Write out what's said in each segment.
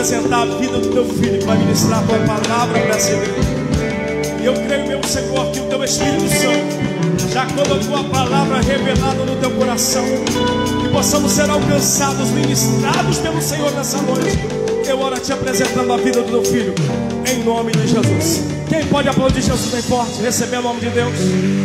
apresentar a vida do teu filho, que vai ministrar a tua palavra para essa igreja. E eu creio, meu Senhor, que o teu Espírito Santo já colocou a palavra revelada no teu coração, que possamos ser alcançados, ministrados pelo Senhor nessa noite. Eu oro te apresentando a vida do teu filho, em nome de Jesus. Quem pode aplaudir Jesus bem forte, receber o nome de Deus?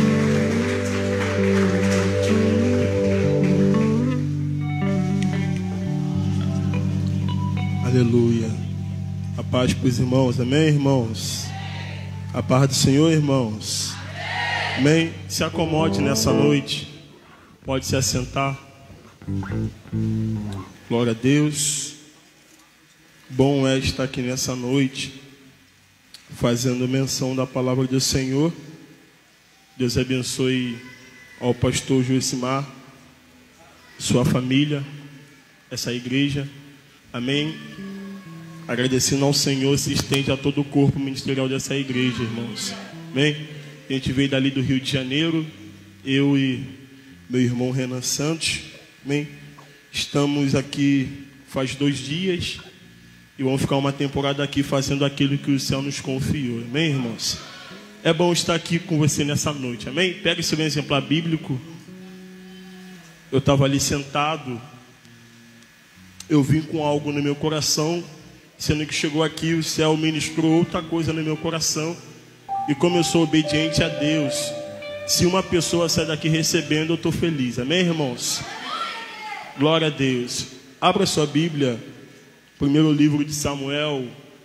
Aleluia. A paz para os irmãos, amém, irmãos? A paz do Senhor, irmãos. Amém? Se acomode nessa noite. Pode se assentar. Glória a Deus. Bom é estar aqui nessa noite, fazendo menção da palavra do Senhor. Deus abençoe ao pastor Josimar, sua família, essa igreja. Amém? Agradecendo ao Senhor, se estende a todo o corpo ministerial dessa igreja, irmãos. Amém? A gente veio dali do Rio de Janeiro, eu e meu irmão Renan Santos. Amém? Estamos aqui faz 2 dias e vamos ficar uma temporada aqui fazendo aquilo que o céu nos confiou. Amém, irmãos? É bom estar aqui com você nessa noite. Amém? Pega esse exemplar bíblico. Eu estava ali sentado, eu vim com algo no meu coração, sendo que chegou aqui, o céu ministrou outra coisa no meu coração. E como eu sou obediente a Deus, se uma pessoa sai daqui recebendo, eu estou feliz. Amém, irmãos? Glória a Deus. Abra sua Bíblia, primeiro livro de Samuel.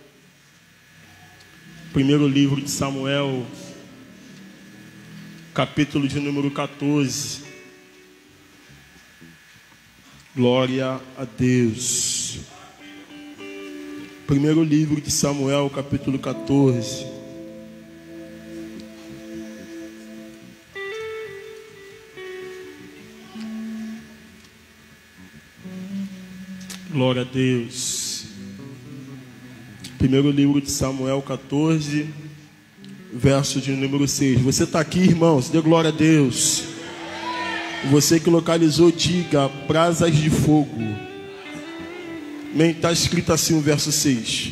Primeiro livro de Samuel, capítulo de número 14. Glória a Deus. Primeiro livro de Samuel, capítulo 14. Glória a Deus. Primeiro livro de Samuel 14, verso de número 6. Você está aqui, irmãos? Dê glória a Deus. Você que localizou, diga: brasas de fogo. Está escrito assim o verso 6.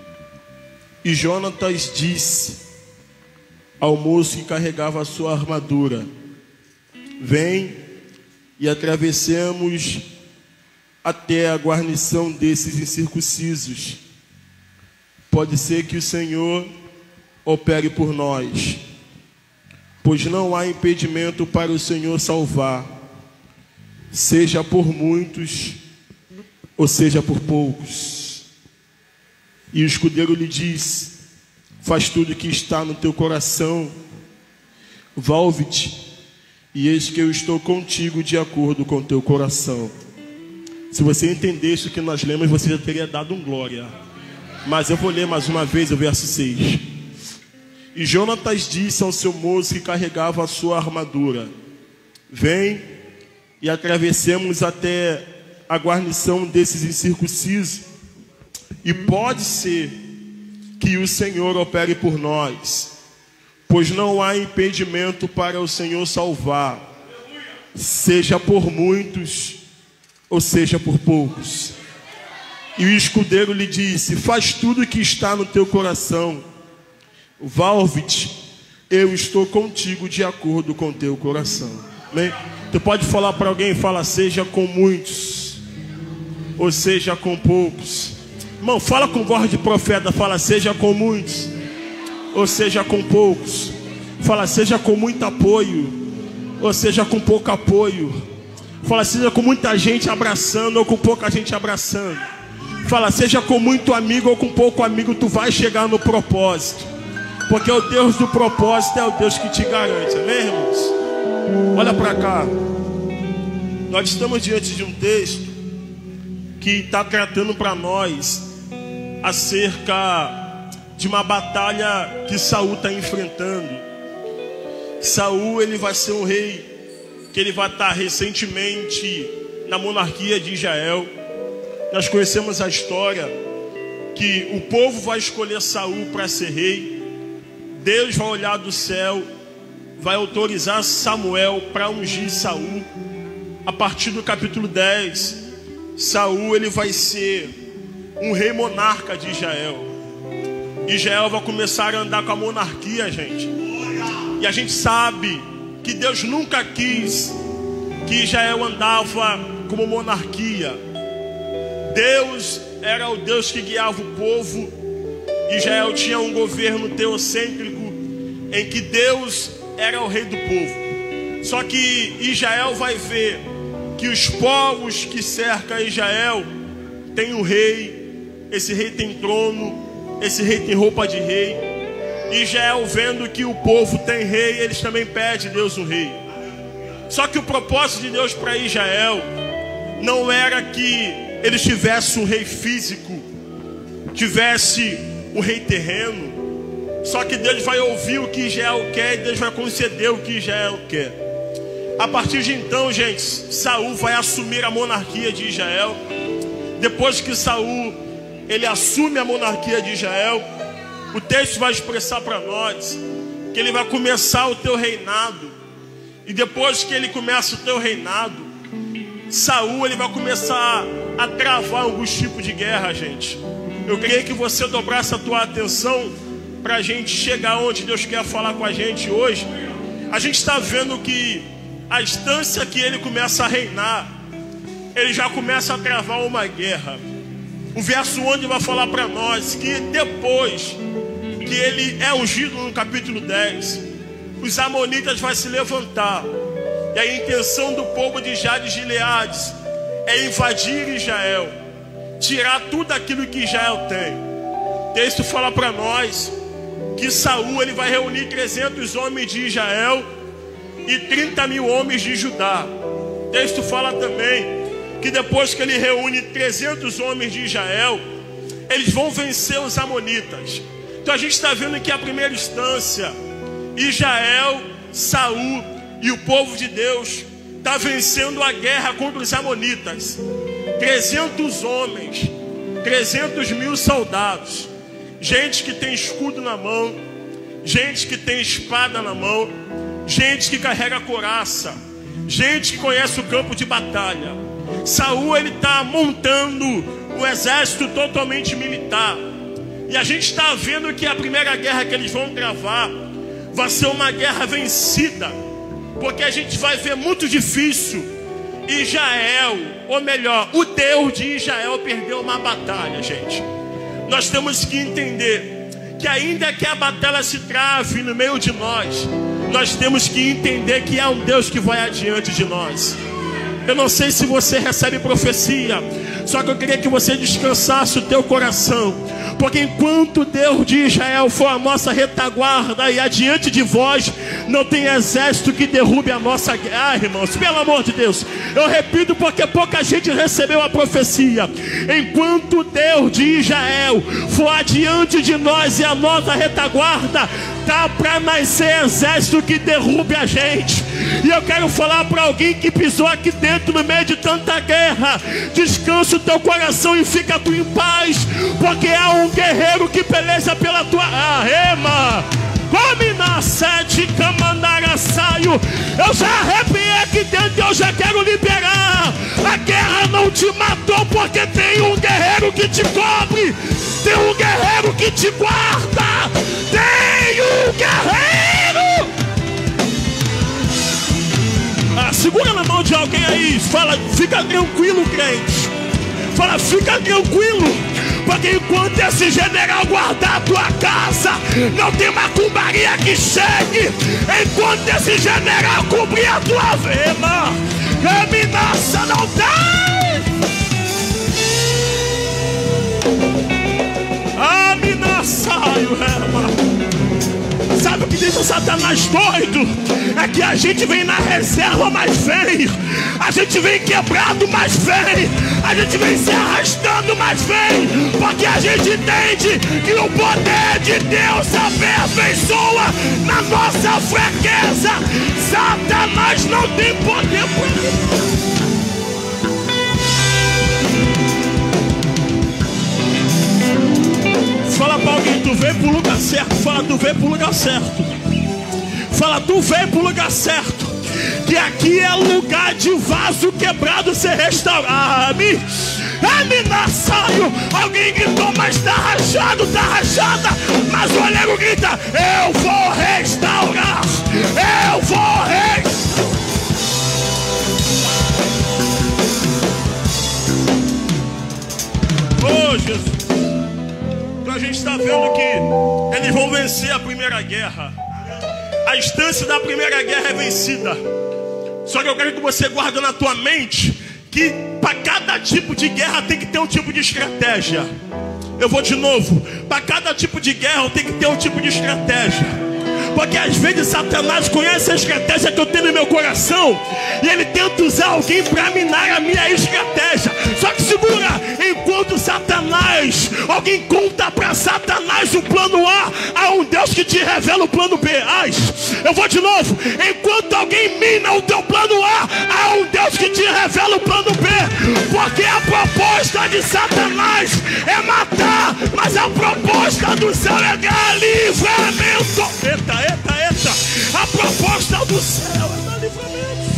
E Jonatas disse ao moço que carregava a sua armadura: vem e atravessemos até a guarnição desses incircuncisos. Pode ser que o Senhor opere por nós, pois não há impedimento para o Senhor salvar, seja por muitos ou seja por poucos. E o escudeiro lhe disse: faz tudo o que está no teu coração, volve-te, e eis que eu estou contigo de acordo com o teu coração. Se você entendesse o que nós lemos, você já teria dado um glória. Mas eu vou ler mais uma vez o verso 6. E Jonatas disse ao seu moço que carregava a sua armadura: vem e atravessemos até a guarnição desses incircuncisos, e pode ser que o Senhor opere por nós, pois não há impedimento para o Senhor salvar, seja por muitos ou seja por poucos. E o escudeiro lhe disse: faz tudo o que está no teu coração, volve-te, eu estou contigo de acordo com o teu coração. Amém? Tu pode falar para alguém, fala: seja com muitos ou seja com poucos. Irmão, fala com voz de profeta, fala: seja com muitos ou seja com poucos. Fala: seja com muito apoio ou seja com pouco apoio. Fala: seja com muita gente abraçando ou com pouca gente abraçando. Fala: seja com muito amigo ou com pouco amigo, tu vai chegar no propósito, porque o Deus do propósito é o Deus que te garante. Amém, irmãos? Olha para cá. Nós estamos diante de um texto que está tratando para nós acerca de uma batalha que Saul está enfrentando. Saul, ele vai ser um rei que ele vai estar recentemente na monarquia de Israel. Nós conhecemos a história que o povo vai escolher Saul para ser rei. Deus vai olhar do céu, vai autorizar Samuel para ungir Saul. A partir do capítulo 10, Saul ele vai ser um rei monarca de Israel. Israel vai começar a andar com a monarquia, gente. E a gente sabe que Deus nunca quis que Israel andava como monarquia. Deus era o Deus que guiava o povo. Israel tinha um governo teocêntrico em que Deus era o rei do povo. Só que Israel vai ver que os povos que cercam Israel tem um rei, esse rei tem trono, esse rei tem roupa de rei. Israel vendo que o povo tem rei, eles também pedem a Deus um rei. Só que o propósito de Deus para Israel não era que eles tivessem um rei físico, tivesse um rei terreno. Só que Deus vai ouvir o que Israel quer e Deus vai conceder o que Israel quer. A partir de então, gente, Saul vai assumir a monarquia de Israel. Depois que Saul ele assume a monarquia de Israel, o texto vai expressar para nós que ele vai começar o teu reinado. E depois que ele começa o teu reinado, Saul ele vai começar a travar alguns tipos de guerra, gente. Eu queria que você dobrasse a tua atenção para a gente chegar onde Deus quer falar com a gente hoje. A gente está vendo que a instância que ele começa a reinar, ele já começa a travar uma guerra. O verso 11 vai falar para nós que depois que ele é ungido no capítulo 10, os amonitas vão se levantar. E a intenção do povo de Jabes de Gileade é invadir Israel, tirar tudo aquilo que Israel tem. O texto fala para nós que Saul ele vai reunir 300 homens de Israel e 30 mil homens de Judá. O texto fala também que depois que ele reúne 300 homens de Israel, eles vão vencer os amonitas. Então a gente está vendo que a primeira instância, Israel, Saul e o povo de Deus está vencendo a guerra contra os amonitas. 300 homens, 300 mil soldados, gente que tem escudo na mão, gente que tem espada na mão, gente que carrega couraça, gente que conhece o campo de batalha. Saul ele está montando um exército totalmente militar. E a gente está vendo que a primeira guerra que eles vão travar vai ser uma guerra vencida, porque a gente vai ver muito difícil Israel, ou melhor, o Deus de Israel perdeu uma batalha, gente. Nós temos que entender que ainda que a batalha se trave no meio de nós, nós temos que entender que há um Deus que vai adiante de nós. Eu não sei se você recebe profecia, só que eu queria que você descansasse o teu coração, porque enquanto Deus de Israel for a nossa retaguarda e adiante de vós, não tem exército que derrube a nossa guerra. Irmãos, pelo amor de Deus, eu repito porque pouca gente recebeu a profecia. Enquanto Deus de Israel for adiante de nós e a nossa retaguarda, tá para nascer exército que derrube a gente. E eu quero falar para alguém que pisou aqui dentro no meio de tanta guerra: descansa o teu coração e fica tu em paz, porque há um guerreiro que peleja pela tua rema. Come na sede, camandara saio. Eu já arrepiei aqui dentro e eu já quero liberar. A guerra não te matou, porque tem um guerreiro que te cobre, tem um guerreiro que te guarda, tem um guerreiro. Segura na mão de alguém aí, fala: fica tranquilo, crente. Fala: fica tranquilo, porque enquanto esse general guardar a tua casa, não tem macumbaria que chegue. Enquanto esse general cobrir a tua vema, ameaça não tem. Ameaça, sabe o que diz o Satanás doido? É que a gente vem na reserva, mas vem. A gente vem quebrado, mas vem. A gente vem se arrastando, mas vem. Porque a gente entende que o poder de Deus se aperfeiçoa na nossa fraqueza. Satanás não tem poder para mim. Fala pra alguém: tu veio pro lugar certo. Fala: tu veio pro lugar certo. Fala: tu veio pro lugar certo. Que aqui é lugar de vaso quebrado ser restaurado. Aminaçaio. Alguém gritou, mas está rachado, está rachada. Mas o oleiro grita: eu vou restaurar. Eu vou restaurar. Oh, Jesus. Então a gente está vendo que eles vão vencer a primeira guerra. A instância da primeira guerra é vencida. Só que eu quero que você guarde na tua mente que para cada tipo de guerra tem que ter um tipo de estratégia. Eu vou de novo. Para cada tipo de guerra tem que ter um tipo de estratégia. Porque às vezes Satanás conhece a estratégia que eu tenho no meu coração e ele tenta usar alguém para minar a minha estratégia. Só que segura, enquanto Satanás, alguém conta para Satanás o plano A, há um Deus que te revela o plano B. Eu vou de novo. Enquanto alguém mina o teu plano A, há um Deus que te revela o plano B. Porque a proposta de Satanás é matar, mas a proposta do céu é dar livramento. Eita. A proposta do céu é dar livramento.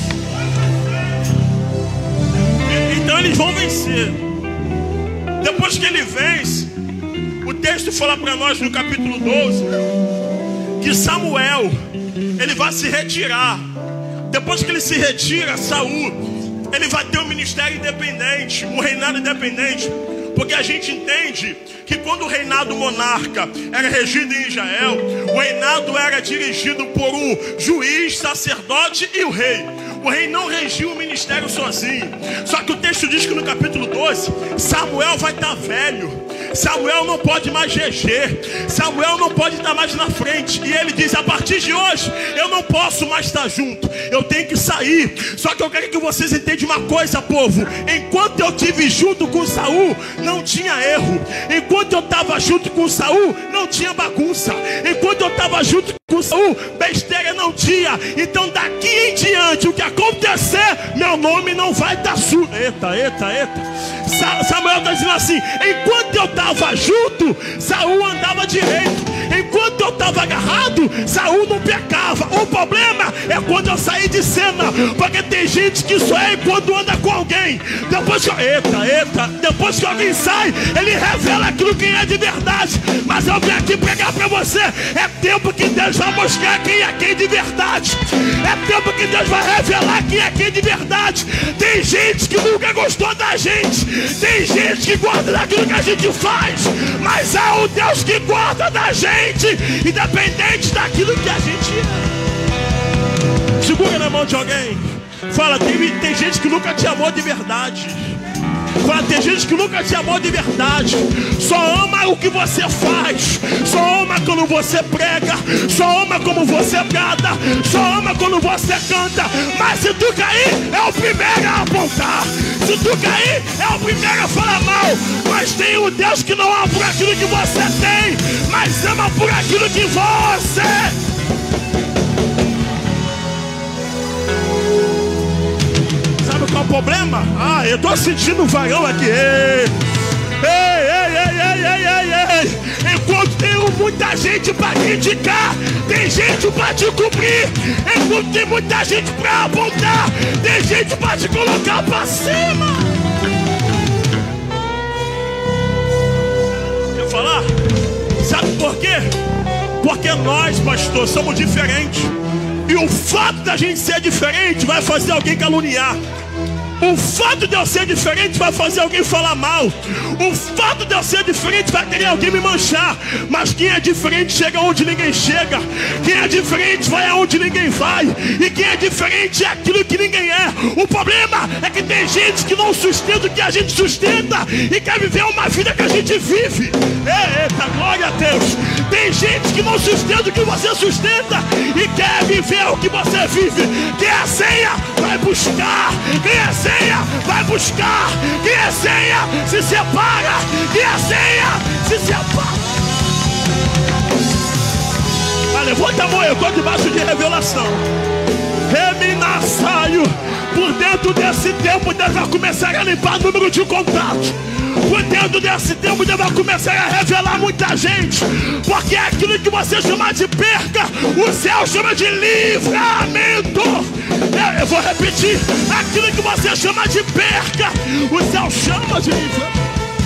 Então eles vão vencer. Depois que ele vence, o texto fala para nós no capítulo 12 que Samuel, ele vai se retirar. Depois que ele se retira, Saul, ele vai ter um ministério independente, um reinado independente. Porque a gente entende que quando o reinado monarca era regido em Israel, o reinado era dirigido por um juiz, sacerdote e o rei. O rei não regia o ministério sozinho. Só que o texto diz que no capítulo 12, Samuel vai estar velho. Samuel não pode mais reger. Samuel não pode estar mais na frente. E ele diz: a partir de hoje eu não posso mais estar junto, eu tenho que sair. Só que eu quero que vocês entendam uma coisa, povo. Enquanto eu estive junto com Saul, não tinha erro. Enquanto eu estava junto com Saul, não tinha bagunça. Enquanto eu estava junto com Saul, besteira não tinha. Então daqui em diante, o que acontecer, meu nome não vai estar sujo. Eita. Samuel está dizendo assim: enquanto eu estava junto, Saul andava direito. Enquanto eu estava agarrado, Saul não pecava. O problema é quando eu saí de cena. Porque tem gente que só é quando anda com alguém. Depois que alguém sai, ele revela aquilo que é de verdade. Mas eu vim aqui pregar para você: é tempo que Deus vai mostrar quem é quem de verdade. É tempo que Deus vai revelar quem é quem de verdade. Tem gente que nunca gostou da gente. Tem gente que guarda daquilo que a gente faz. Mas há um Deus que guarda da gente, independente daquilo que a gente é. Segura na mão de alguém. Fala: tem gente que nunca te amou de verdade. Fala: tem gente que nunca te amou de verdade. Só ama o que você faz. Só ama quando você prega. Só ama como você canta. Só ama quando você canta. Mas se tu cair, é o primeiro a apontar. Se tu cair, é o primeiro a falar mal. Mas tem um Deus que não ama por aquilo que você tem, mas ama por aquilo que você... Sabe qual é o problema? Eu tô sentindo um varão aqui. Enquanto tem muita gente para criticar, tem gente para te cobrir. Enquanto tem muita gente para apontar, tem gente para te colocar para cima. Quer falar? Sabe por quê? Porque nós, pastor, somos diferentes. E o fato da gente ser diferente vai fazer alguém caluniar. O fato de eu ser diferente vai fazer alguém falar mal. O fato de eu ser diferente vai querer alguém me manchar. Mas quem é diferente chega onde ninguém chega. Quem é diferente vai aonde ninguém vai. E quem é diferente é aquilo que ninguém é. O problema é que tem gente que não sustenta o que a gente sustenta e quer viver uma vida que a gente vive. Eita, glória a Deus. Tem gente que não sustenta o que você sustenta e quer viver o que você vive. Quem é senha vai buscar. Quem é senha vai buscar. Quem é senha se separa. Quem é senha se separa. Levanta a mão, eu estou debaixo de revelação. Eminassaio. Por dentro desse tempo, Deus vai começar a limpar o número de contatos. Por dentro desse tempo, Deus vai começar a revelar muita gente. Porque é aquilo que você chama de perca, o céu chama de livramento. Eu vou repetir. Aquilo que você chama de perca, o céu chama de livramento.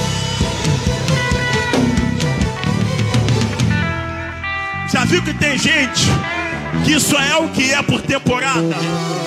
Já viu que tem gente que só é o que é por temporada?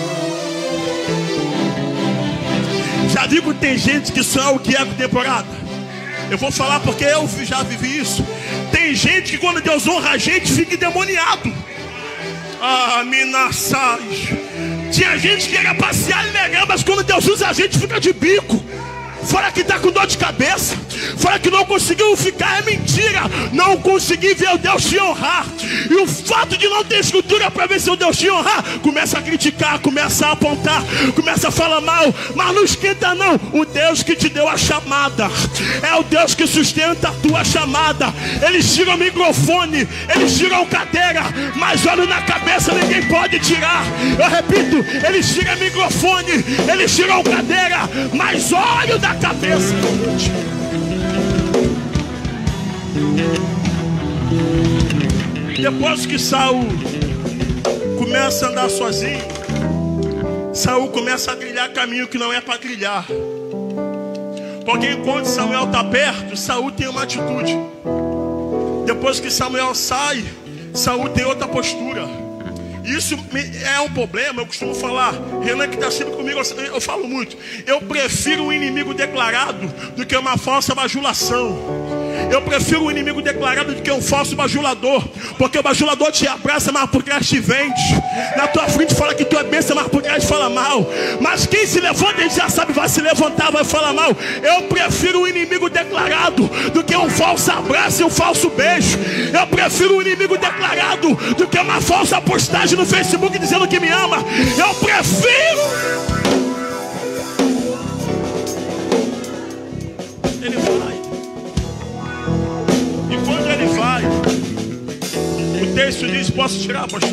Já viu que tem gente que só é o que é por temporada? Eu vou falar porque eu já vivi isso. Tem gente que quando Deus honra a gente fica endemoniado. Ah, minassais. Tinha gente que era passear legal, mas quando Deus usa a gente fica de bico. Fala que está com dor de cabeça. Fala que não conseguiu ficar. É mentira. Não consegui ver o Deus te honrar. E o fato de não ter escritura para ver se o Deus te honrar, começa a criticar, começa a apontar, começa a falar mal. Mas não esquenta não. O Deus que te deu a chamada é o Deus que sustenta a tua chamada. Eles tiram o microfone, eles tiram cadeira, mas olho na cabeça ninguém pode tirar. Eu repito, eles tiram o microfone, eles tiram cadeira, mas olho da cabeça. Depois que Saul começa a andar sozinho, Saul começa a trilhar caminho que não é para trilhar. Porque enquanto Samuel está perto, Saul tem uma atitude. Depois que Samuel sai, Saul tem outra postura. Isso é um problema. Eu costumo falar, Renan que está sempre comigo, eu falo muito. Eu prefiro um inimigo declarado do que uma falsa bajulação. Eu prefiro um inimigo declarado do que um falso bajulador. Porque o bajulador te abraça, mas por trás te vende. Na tua frente fala que tu é bênção, mas por trás fala mal. Mas quem se levanta, ele já sabe, vai se levantar, vai falar mal. Eu prefiro um inimigo declarado do que um falso abraço e um falso beijo. Eu prefiro um inimigo declarado do que uma falsa postagem no Facebook dizendo que me ama. Eu prefiro. Ele vai. E quando ele vai, o texto diz, posso tirar, pastor?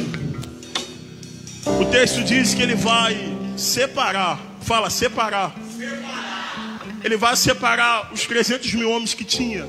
O texto diz que ele vai separar. Fala, separar. Ele vai separar os 300 mil homens que tinha.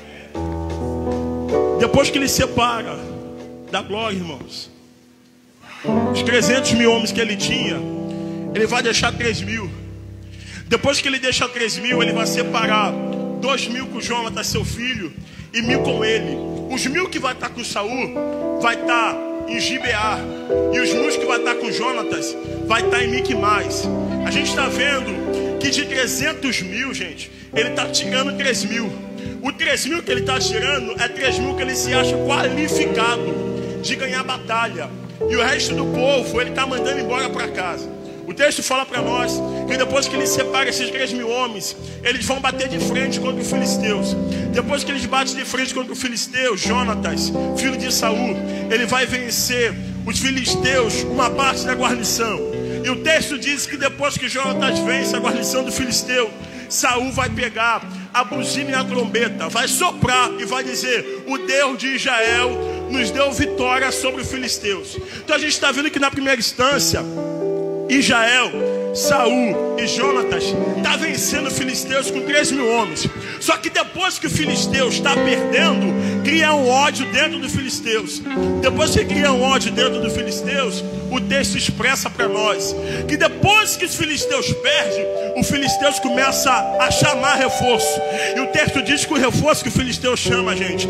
Depois que ele separa, dá glória, irmãos. Os 300 mil homens que ele tinha, ele vai deixar 3 mil. Depois que ele deixa 3 mil, ele vai separar 2 mil com Jonatas, seu filho, e 1000 com ele. Os 1000 que vai estar com Saul vai estar em Gibeá, e os 1000 que vai estar com Jonatas vai estar em Miquimais. A gente está vendo que de 300 mil, gente, ele está tirando 3 mil. O 3 mil que ele está tirando é 3 mil que ele se acha qualificado de ganhar batalha. E o resto do povo ele está mandando embora para casa. O texto fala para nós que depois que ele separa esses 3 mil homens, eles vão bater de frente contra os filisteus. Depois que eles batem de frente contra os filisteus, Jonatas, filho de Saul, ele vai vencer os filisteus, uma parte da guarnição. E o texto diz que depois que Jonatas vence a guarnição do filisteu, Saul vai pegar a buzina e a trombeta, vai soprar e vai dizer: o Deus de Israel nos deu vitória sobre os filisteus. Então a gente está vendo que na primeira instância, Israel, Saul e Jonatas está vencendo os filisteus com 3 mil homens. Só que depois que o filisteu está perdendo, cria um ódio dentro dos filisteus. Depois que cria um ódio dentro dos filisteus, o texto expressa para nós que depois que os filisteus perdem, os filisteus começam a chamar reforço. E o texto diz que o reforço que o filisteu chama, gente,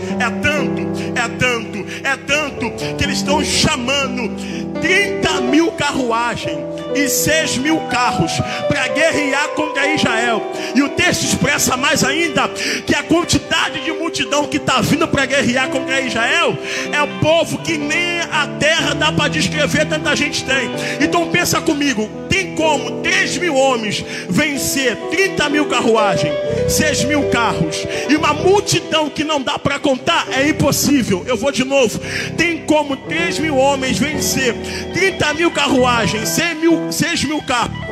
é tanto que eles estão chamando 30 mil carruagens e 6 mil carros para guerrear contra Israel. E o texto expressa mais ainda que a quantidade de multidão que está vindo para guerrear contra Israel é o povo que nem a terra dá para descrever, tanta gente tem. Então pensa comigo, tem como 3 mil homens vencer 30 mil carruagens, 6 mil carros e uma multidão que não dá para contar? É impossível. Eu vou de novo. Tem como 3 mil homens vencer 30 mil carruagens, 6 mil carros?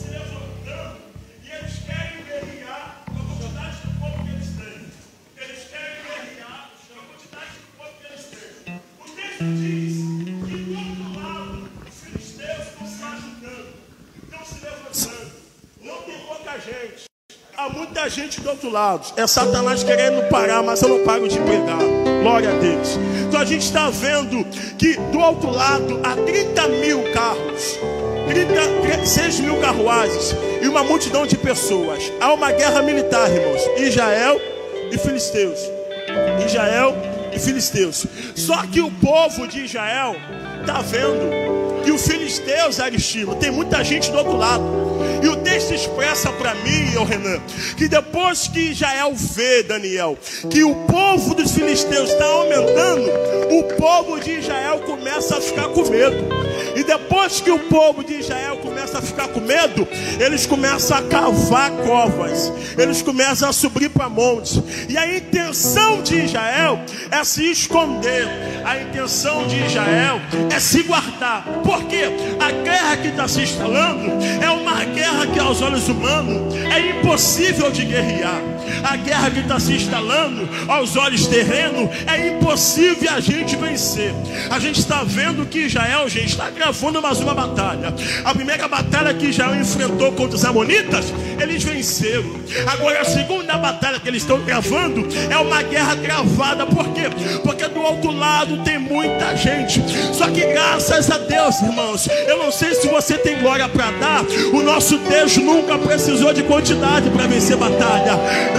Eles gente. Há muita gente do outro lado. É Satanás querendo parar, mas eu não paro de pregar. Glória a Deus. Então a gente está vendo que do outro lado há 30 mil carros, 6 mil carruagens e uma multidão de pessoas. Há uma guerra militar, irmãos. Israel e filisteus. Israel e filisteus. Só que o povo de Israel está vendo que os filisteus eram estilo. Tem muita gente do outro lado. E o texto expressa para mim, ô Renan, que depois que Israel vê, Daniel, que o povo dos filisteus está aumentando, o povo de Israel começa a ficar com medo. E depois que o povo de Israel começa a ficar com medo, eles começam a cavar covas, eles começam a subir para montes. E a intenção de Israel é se esconder. A intenção de Israel é se guardar. Porque a guerra que está se instalando é uma guerra que aos olhos humanos é impossível de guerrear. A guerra que está se instalando aos olhos terrenos é impossível a gente vencer. A gente está vendo que Israel, gente, está gravando mais uma batalha. A primeira batalha que Israel enfrentou contra os amonitas, eles venceram. Agora a segunda batalha que eles estão gravando é uma guerra travada. Por quê? Porque do outro lado tem muita gente. Só que graças a Deus, irmãos, eu não sei se você tem glória para dar, o nosso Deus nunca precisou de quantidade para vencer batalha.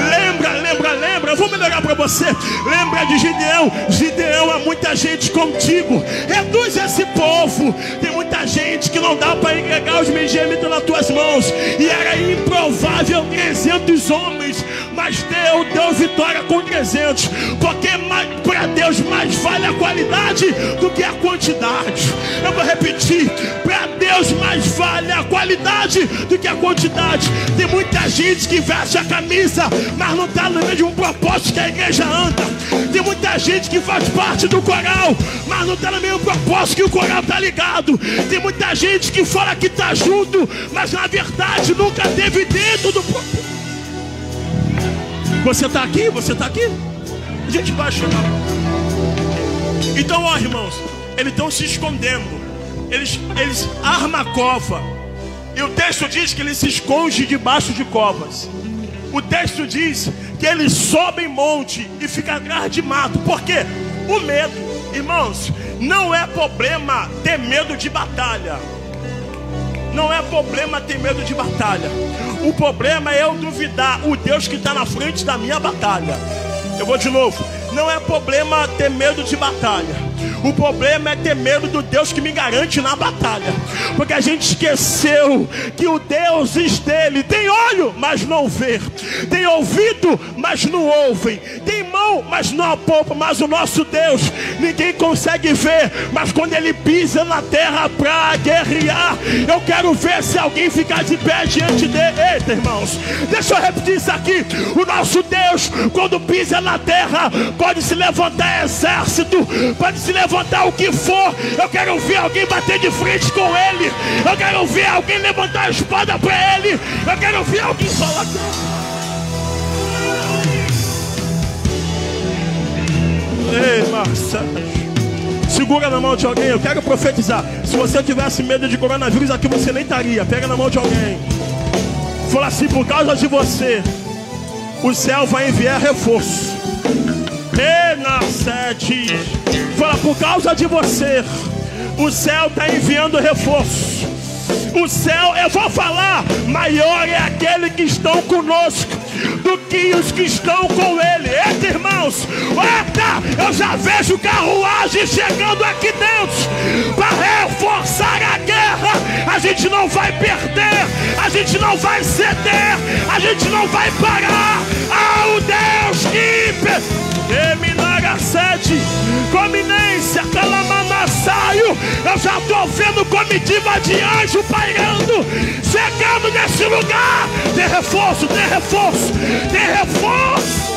Lembra, eu vou melhorar para você. Lembra de Gideão? Gideão, há muita gente contigo. Reduz esse povo. Tem muita gente que não dá para entregar os migemitos nas tuas mãos. E era improvável 300 homens, mas Deus deu vitória com 300. Porque para Deus mais vale a qualidade do que a quantidade. Eu vou repetir, para Deus mais vale a qualidade do que a quantidade. Tem muita gente que veste a camisa, mas não está no mesmo propósito que a igreja anda. Tem muita gente que faz parte do coral, mas não está no mesmo propósito que o coral está ligado. Tem muita gente que fala que está junto, mas na verdade nunca teve dentro do propósito. Você está aqui? Você está aqui? A gente vai chegar. Então, ó, irmãos, eles estão se escondendo. Eles armam a cova. E o texto diz que eles se escondem debaixo de covas. O texto diz que eles sobem monte e ficam atrás de mato. Por quê? O medo. Irmãos, não é problema ter medo de batalha. Não é problema ter medo de batalha. O problema é eu duvidar o Deus que está na frente da minha batalha. Eu vou de novo. Não é problema ter medo de batalha. O problema é ter medo do Deus que me garante na batalha. Porque a gente esqueceu que o Deus dele tem olho, mas não vê. Tem ouvido, mas não ouvem. Tem mão, mas não apalpa. Mas o nosso Deus, ninguém consegue ver. Mas quando ele pisa na terra para guerrear, eu quero ver se alguém ficar de pé diante dele. Eita, irmãos, deixa eu repetir isso aqui. O nosso Deus, quando pisa na terra, pode se levantar exército, pode se levantar o que for. Eu quero ver alguém bater de frente com ele. Eu quero ver alguém levantar a espada para ele. Eu quero ver alguém falar. Ei, Marcelo, segura na mão de alguém. Eu quero profetizar. Se você tivesse medo de coronavírus aqui, você nem estaria. Pega na mão de alguém. Fala assim: por causa de você, o céu vai enviar reforço. Fala: por causa de você, o céu está enviando reforço. O céu, eu vou falar, maior é aquele que estão conosco do que os que estão com ele. Eita, irmãos, eita, eu já vejo carruagem chegando aqui dentro para reforçar a guerra. A gente não vai perder, a gente não vai ceder, a gente não vai parar. Ao Deus que terminar a sede, cominência, calamanassaio. Eu já estou vendo comitiva de anjo pairando, chegando nesse lugar. Tem reforço, tem reforço, tem reforço.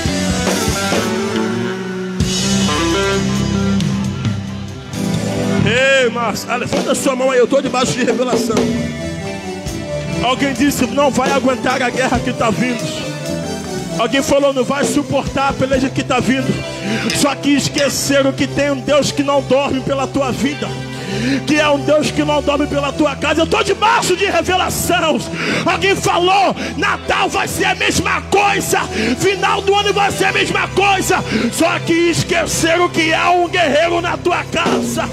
Ei, Márcio, levanta a sua mão aí, eu estou debaixo de revelação. Alguém disse: não vai aguentar a guerra que está vindo. Alguém falou: não vai suportar a peleja que está vindo. Só que esqueceram que tem um Deus que não dorme pela tua vida. que é um Deus que não dorme pela tua casa. Eu estou debaixo de revelação. Alguém falou, Natal vai ser a mesma coisa, final do ano vai ser a mesma coisa, só que esqueceram que é um guerreiro na tua casa.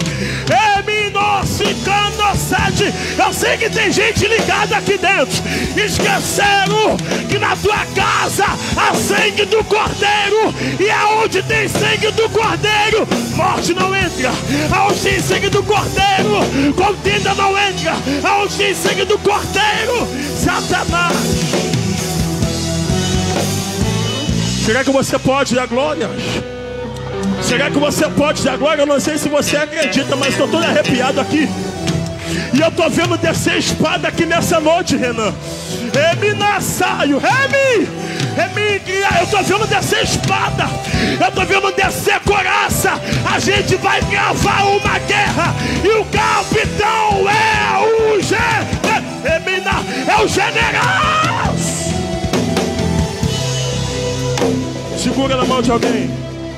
Eu sei que tem gente ligada aqui dentro. Esqueceram que na tua casa há sangue do Cordeiro, e aonde tem sangue do Cordeiro, morte não entra. Aonde tem sangue do Cordeiro, contenda não entra. Aonde tem sangue do Cordeiro, Satanás. Será que você pode dar glórias? Será que você pode dar glória? Eu não sei se você acredita, mas estou todo arrepiado aqui. E eu estou vendo descer espada aqui nessa noite, Renan. Eu estou vendo descer espada. Eu estou vendo descer coraça. A gente vai gravar uma guerra. E o capitão é o general. Segura na mão de alguém.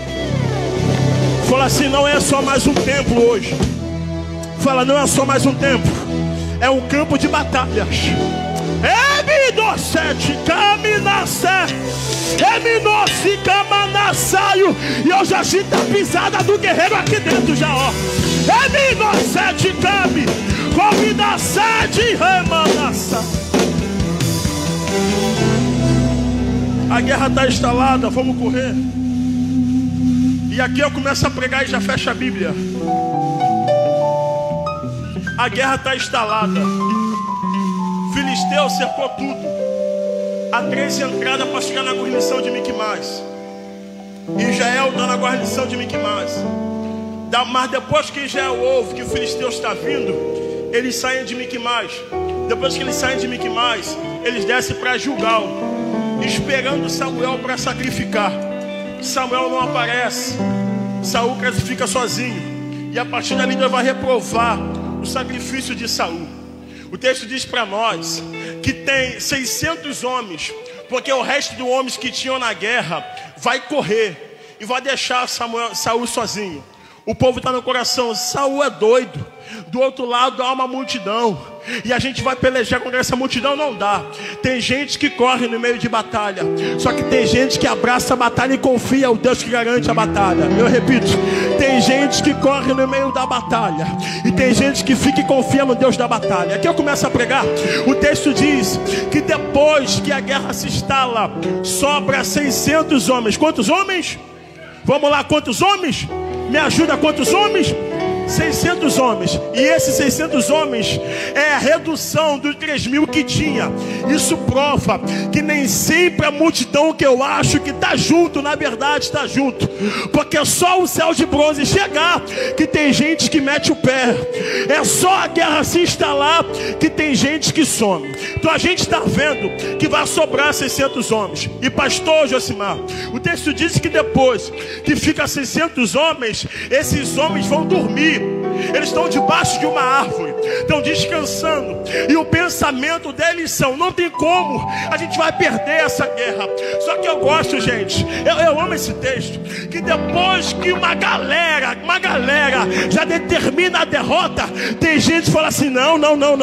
Fala assim, não é só mais um templo hoje. Fala, não é só mais um templo, é um campo de batalhas. E eu já sinto a pisada do guerreiro aqui dentro já, ó. A guerra está instalada, vamos correr. E aqui eu começo a pregar e já fecha a Bíblia. A guerra está instalada. Filisteu cercou tudo. Há 3 entradas para chegar na guarnição de Miquimais. Israel está na guarnição de Miquimais. Mas depois que Israel ouve que o Filisteu está vindo, eles saem de Miquimais. Depois que eles saem de Miquimais, eles descem para Gilgal, esperando Samuel para sacrificar. Samuel não aparece. Saul fica sozinho. E a partir dali Deus vai reprovar o sacrifício de Saul. O texto diz para nós que tem 600 homens, porque o resto dos homens que tinham na guerra vai correr e vai deixar Saul sozinho. O povo está no coração, Saul é doido. Do outro lado há uma multidão, e a gente vai pelejar contra essa multidão, não dá. Tem gente que corre no meio de batalha, só que tem gente que abraça a batalha e confia ao Deus que garante a batalha. Eu repito, tem gente que corre no meio da batalha, e tem gente que fica e confia no Deus da batalha. Aqui eu começo a pregar. O texto diz que depois que a guerra se instala, sobra 600 homens. Quantos homens? Vamos lá, quantos homens? Me ajuda, quantos homens? 600 homens. E esses 600 homens é a redução dos 3.000 que tinha. Isso prova que nem sempre a multidão que eu acho que está junto, na verdade está junto. Porque só o céu de bronze chegar que tem gente que mete o pé. É só a guerra se instalar que tem gente que some. Então a gente está vendo que vai sobrar 600 homens. E pastor Josimar, o texto diz que depois que fica 600 homens, esses homens vão dormir. Eles estão debaixo de uma árvore, estão descansando, e o pensamento deles são: não tem como, a gente vai perder essa guerra. Só que eu gosto, gente, eu amo esse texto, que depois que uma galera já determina a derrota, tem gente que fala assim: não,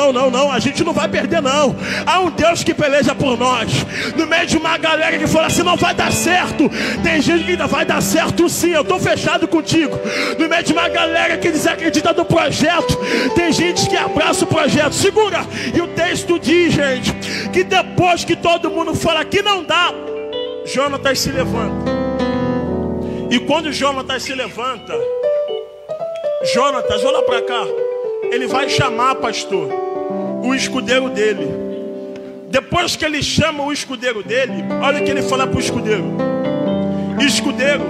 a gente não vai perder não. Há um Deus que peleja por nós. No meio de uma galera que fala assim: não vai dar certo, tem gente que ainda vai dar certo sim, eu estou fechado contigo. No meio de uma galera que desacredita do projeto, tem gente que abraça o projeto. Segura. E o texto diz, gente, que depois que todo mundo fala que não dá, Jonatas se levanta. E quando Jonatas se levanta, Jonatas, olha para cá, ele vai chamar, pastor, o escudeiro dele. Depois que ele chama o escudeiro dele, olha o que ele fala para o escudeiro: escudeiro,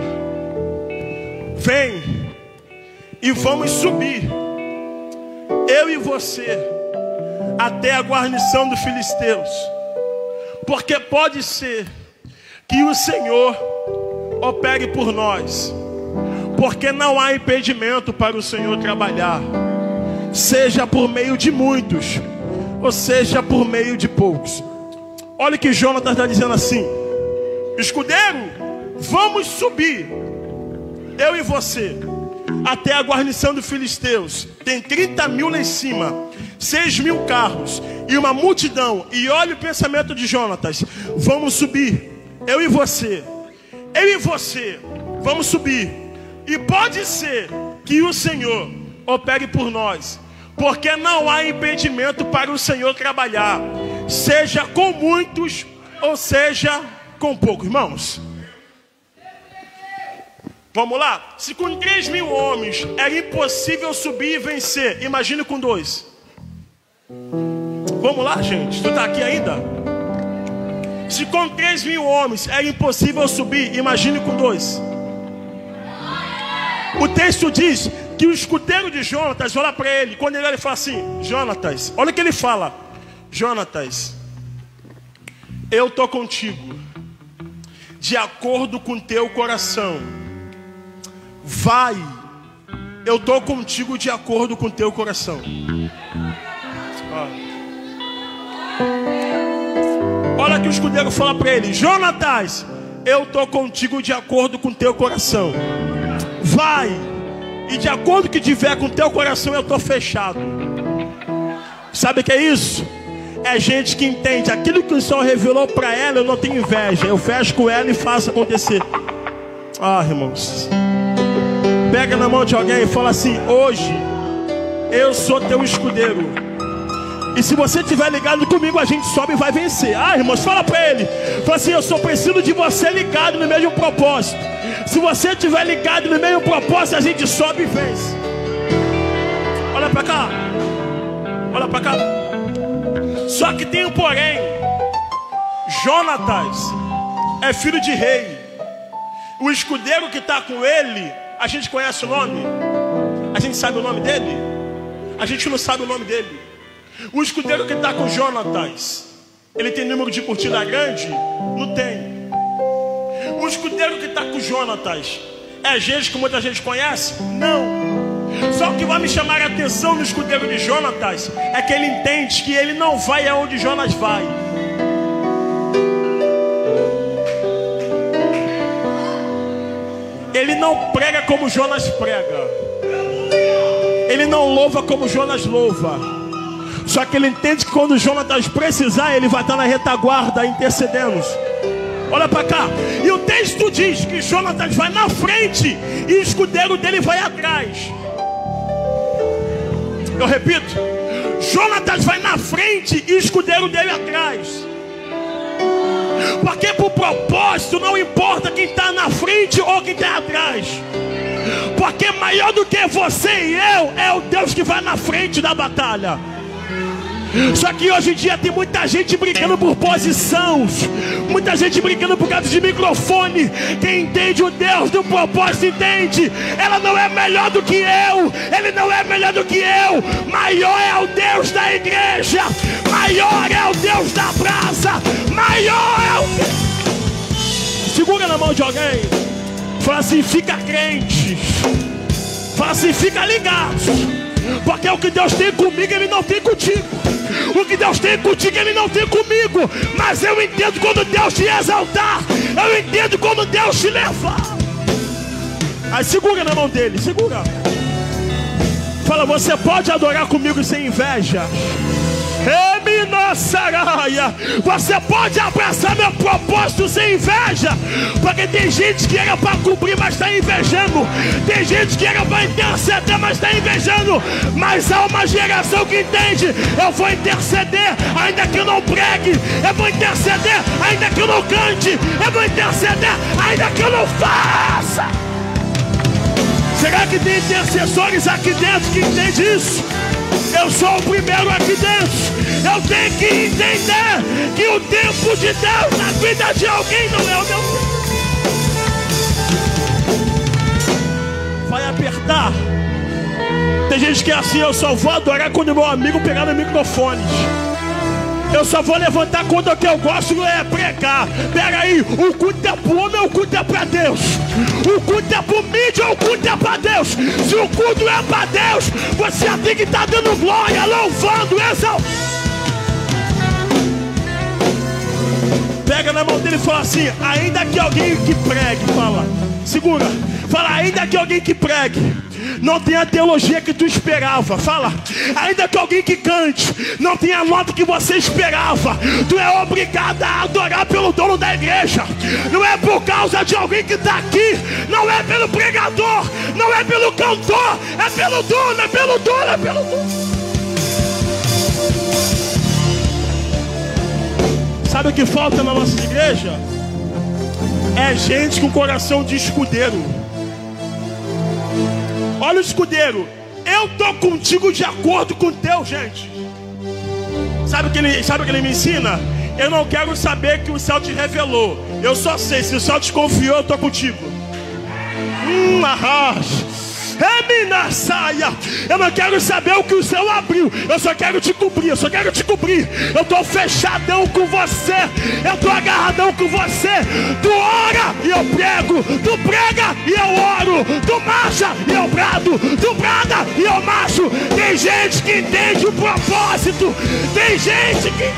vem e vamos subir, eu e você, até a guarnição dos filisteus, porque pode ser que o Senhor opere por nós, porque não há impedimento para o Senhor trabalhar, seja por meio de muitos, ou seja por meio de poucos. Olha que Jonatas está dizendo assim: escudeiro, vamos subir, eu e você, até a guarnição dos filisteus. Tem 30.000 lá em cima, 6.000 carros e uma multidão. E olha o pensamento de Jonatas: vamos subir, eu e você, vamos subir. E pode ser que o Senhor opere por nós, porque não há impedimento para o Senhor trabalhar, seja com muitos ou seja com poucos. Irmãos, vamos lá. Se com 3.000 homens era impossível subir e vencer, imagine com 2. Vamos lá, gente, tu está aqui ainda? Se com 3.000 homens era impossível subir, imagine com 2. O texto diz que o escudeiro de Jonatas olha para ele. Quando ele fala assim: Jonatas, olha o que ele fala: Jonatas, eu estou contigo, de acordo com teu coração. Vai, eu estou contigo de acordo com teu coração. Olha que o escudeiro fala para ele: Jonatas, eu estou contigo de acordo com teu coração. Vai, e de acordo com o que tiver com teu coração, eu estou fechado. Sabe o que é isso? É gente que entende aquilo que o Senhor revelou para ela. Eu não tenho inveja, eu fecho com ela e faço acontecer. Ah, irmãos, pega na mão de alguém e fala assim: hoje eu sou teu escudeiro, e se você estiver ligado comigo, a gente sobe e vai vencer. Ah, irmãos, fala para ele, fala assim: eu só preciso de você ligado no mesmo propósito. Se você estiver ligado no mesmo propósito, a gente sobe e vence. Olha para cá, olha para cá. Só que tem um porém: Jonatas é filho de rei. O escudeiro que está com ele, a gente conhece o nome? A gente sabe o nome dele? A gente não sabe o nome dele. O escudeiro que está com Jonatas, ele tem número de curtida grande? Não tem. O escudeiro que está com Jonatas é gente que muita gente conhece? Não. Só que vai me chamar a atenção no escudeiro de Jonatas é que ele entende que ele não vai aonde Jonas vai. Ele não prega como Jonas prega. Ele não louva como Jonas louva. Só que ele entende que quando Jonatas precisar, ele vai estar na retaguarda intercedendo. Olha para cá. E o texto diz que Jonatas vai na frente e o escudeiro dele vai atrás. Eu repito: Jonatas vai na frente e o escudeiro dele atrás. Porque por propósito não importa quem está na frente ou quem está atrás. Porque maior do que você e eu é o Deus que vai na frente da batalha. Só que hoje em dia tem muita gente brigando por posições, muita gente brigando por causa de microfone. Quem entende o Deus do propósito entende. Ela não é melhor do que eu, ele não é melhor do que eu. Maior é o Deus da igreja, maior é o Deus da brasa, maior é o... Segura na mão de alguém, fala assim: fica crente. Fala assim: fica ligado. Porque o que Deus tem comigo, ele não tem contigo. O que Deus tem contigo, ele não tem comigo. Mas eu entendo quando Deus te exaltar. Eu entendo quando Deus te levar. Aí segura na mão dele, segura. Fala: você pode adorar comigo sem inveja. Você pode abraçar meu propósito sem inveja. Porque tem gente que era para cobrir, mas está invejando. Tem gente que era para interceder, mas está invejando. Mas há uma geração que entende: eu vou interceder ainda que eu não pregue. Eu vou interceder ainda que eu não cante. Eu vou interceder ainda que eu não faça. Será que tem intercessores aqui dentro que entendem isso? Eu sou o primeiro aqui dentro. Eu tenho que entender que o tempo de Deus na vida de alguém não é o meu tempo. Vai apertar. Tem gente que é assim: eu só vou adorar quando meu amigo pegar no microfone. Eu só vou levantar quando o que eu gosto é pregar. Pera aí, o culto é pro homem ou o culto é pra Deus? O culto é pro mídia ou o culto é pra Deus? Se o culto é pra Deus, você tem que estar dando glória, louvando, exaltando. Pega na mão dele e fala assim: ainda que alguém que pregue, fala, segura, Fala, ainda que alguém que pregue não tenha a teologia que tu esperava. Fala, ainda que alguém que cante não tenha a nota que você esperava, tu é obrigado a adorar pelo dono da igreja. Não é por causa de alguém que está aqui, não é pelo pregador, não é pelo cantor, é pelo dono, é pelo dono, é pelo dono. Sabe o que falta na nossa igreja? É gente com coração de escudeiro. Olha o escudeiro. Eu estou contigo de acordo com o teu, gente. Sabe o que ele me ensina? Eu não quero saber que o céu te revelou. Eu só sei, se o céu te confiou, eu estou contigo. Eu não quero saber o que o céu abriu. Eu só quero te cobrir, eu só quero te cobrir. Eu estou fechadão com você. Eu estou agarradão com você. Tu ora e eu prego. Tu prega e eu oro. Tu marcha e eu brado. Tu brada e eu marcho. Tem gente que entende o propósito. Tem gente que...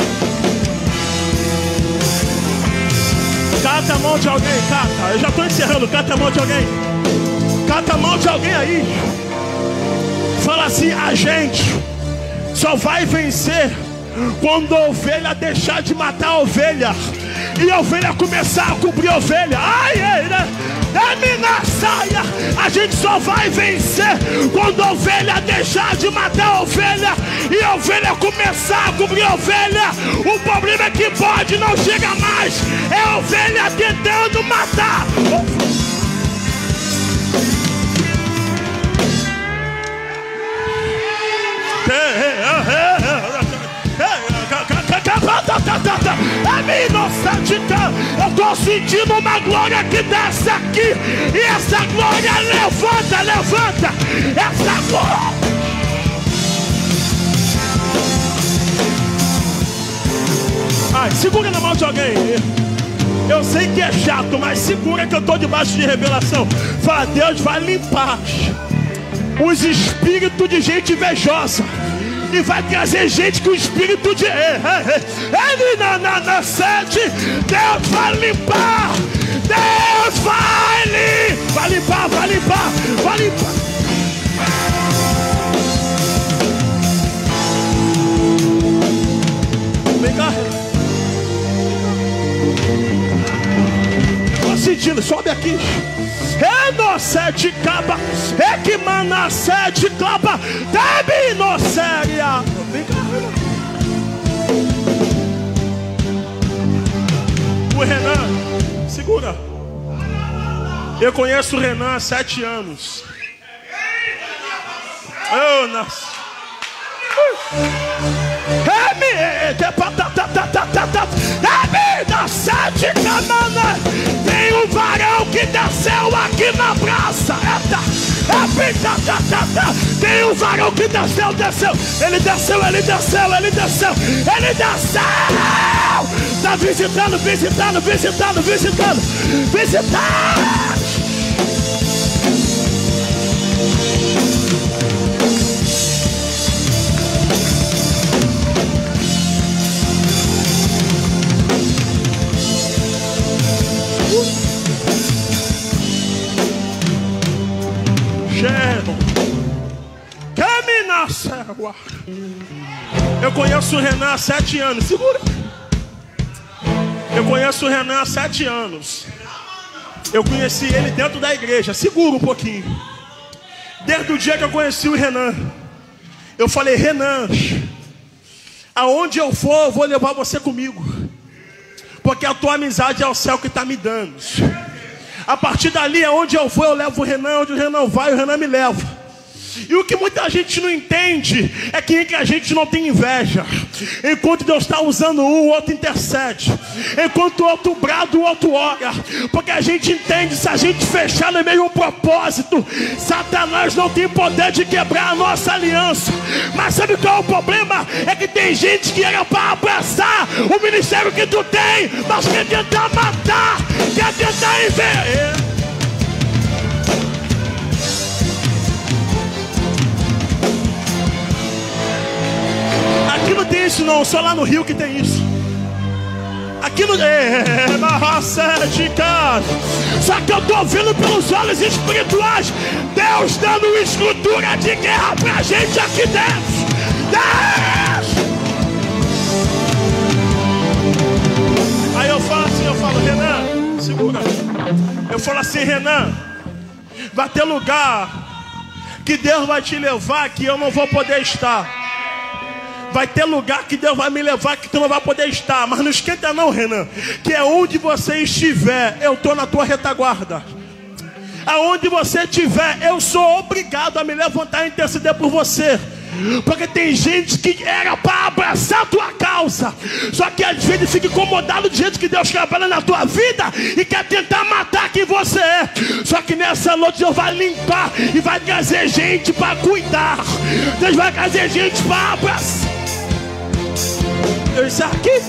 Cata a mão de alguém, cata. Eu já estou encerrando, cata a mão de alguém. Cata a mão de alguém aí. Fala assim, a gente só vai vencer quando a ovelha deixar de matar a ovelha e a ovelha começar a cobrir a ovelha. A gente só vai vencer quando a ovelha deixar de matar a ovelha e a ovelha começar a cobrir a ovelha. O problema é que pode não chega mais. É a ovelha tentando matar. Eu estou sentindo uma glória que desce aqui. E essa glória levanta. Essa glória. Ai, segura na mão de alguém. Eu sei que é chato, mas segura que eu estou debaixo de revelação. Fala, Deus vai limpar os espíritos de gente invejosa e vai trazer gente com espírito de ele na sede. Deus vai limpar. Deus vai limpar. Vem cá. Tô sentindo, sobe aqui. Sete caba, é que mana sete caba, deve no séria. O Renan, segura. Eu conheço o Renan há 7 anos. Eu nasci. Tem um varão que desceu aqui na praça. Tem um varão que desceu. Ele desceu. Tá visitando. Eu conheço o Renan há 7 anos. Segura. Eu conheço o Renan há 7 anos. Eu conheci ele dentro da igreja. Segura um pouquinho. Desde o dia que eu conheci o Renan, eu falei, Renan, aonde eu for, eu vou levar você comigo, porque a tua amizade é o céu que está me dando. A partir dali, aonde eu vou, eu levo o Renan. Onde o Renan vai, o Renan me leva. E o que muita gente não entende é que a gente não tem inveja. Enquanto Deus está usando um, o outro intercede. Enquanto o outro brada, o outro ora. Porque a gente entende, se a gente fechar no mesmo propósito, Satanás não tem poder de quebrar a nossa aliança. Mas sabe qual é o problema? É que tem gente que era para abraçar o ministério que tu tem, mas quer tentar matar, quer tentar inverter. Aqui não tem isso não, só lá no Rio que tem isso. Aqui no só que eu estou vendo pelos olhos espirituais Deus dando estrutura de guerra pra gente aqui dentro. Deus! Aí eu falo, Renan, segura. Eu falo assim, Renan, vai ter lugar que Deus vai te levar que eu não vou poder estar. Vai ter lugar que Deus vai me levar que tu não vai poder estar. Mas não esquenta não, Renan, que é onde você estiver, eu estou na tua retaguarda. Aonde você estiver, eu sou obrigado a me levantar e interceder por você. Porque tem gente que era para abraçar a tua causa, só que às vezes fica incomodado de jeito que Deus trabalha na tua vida e quer tentar matar quem você é. Só que nessa noite Deus vai limpar e vai trazer gente para cuidar. Deus vai trazer gente para abraçar. Isso aqui,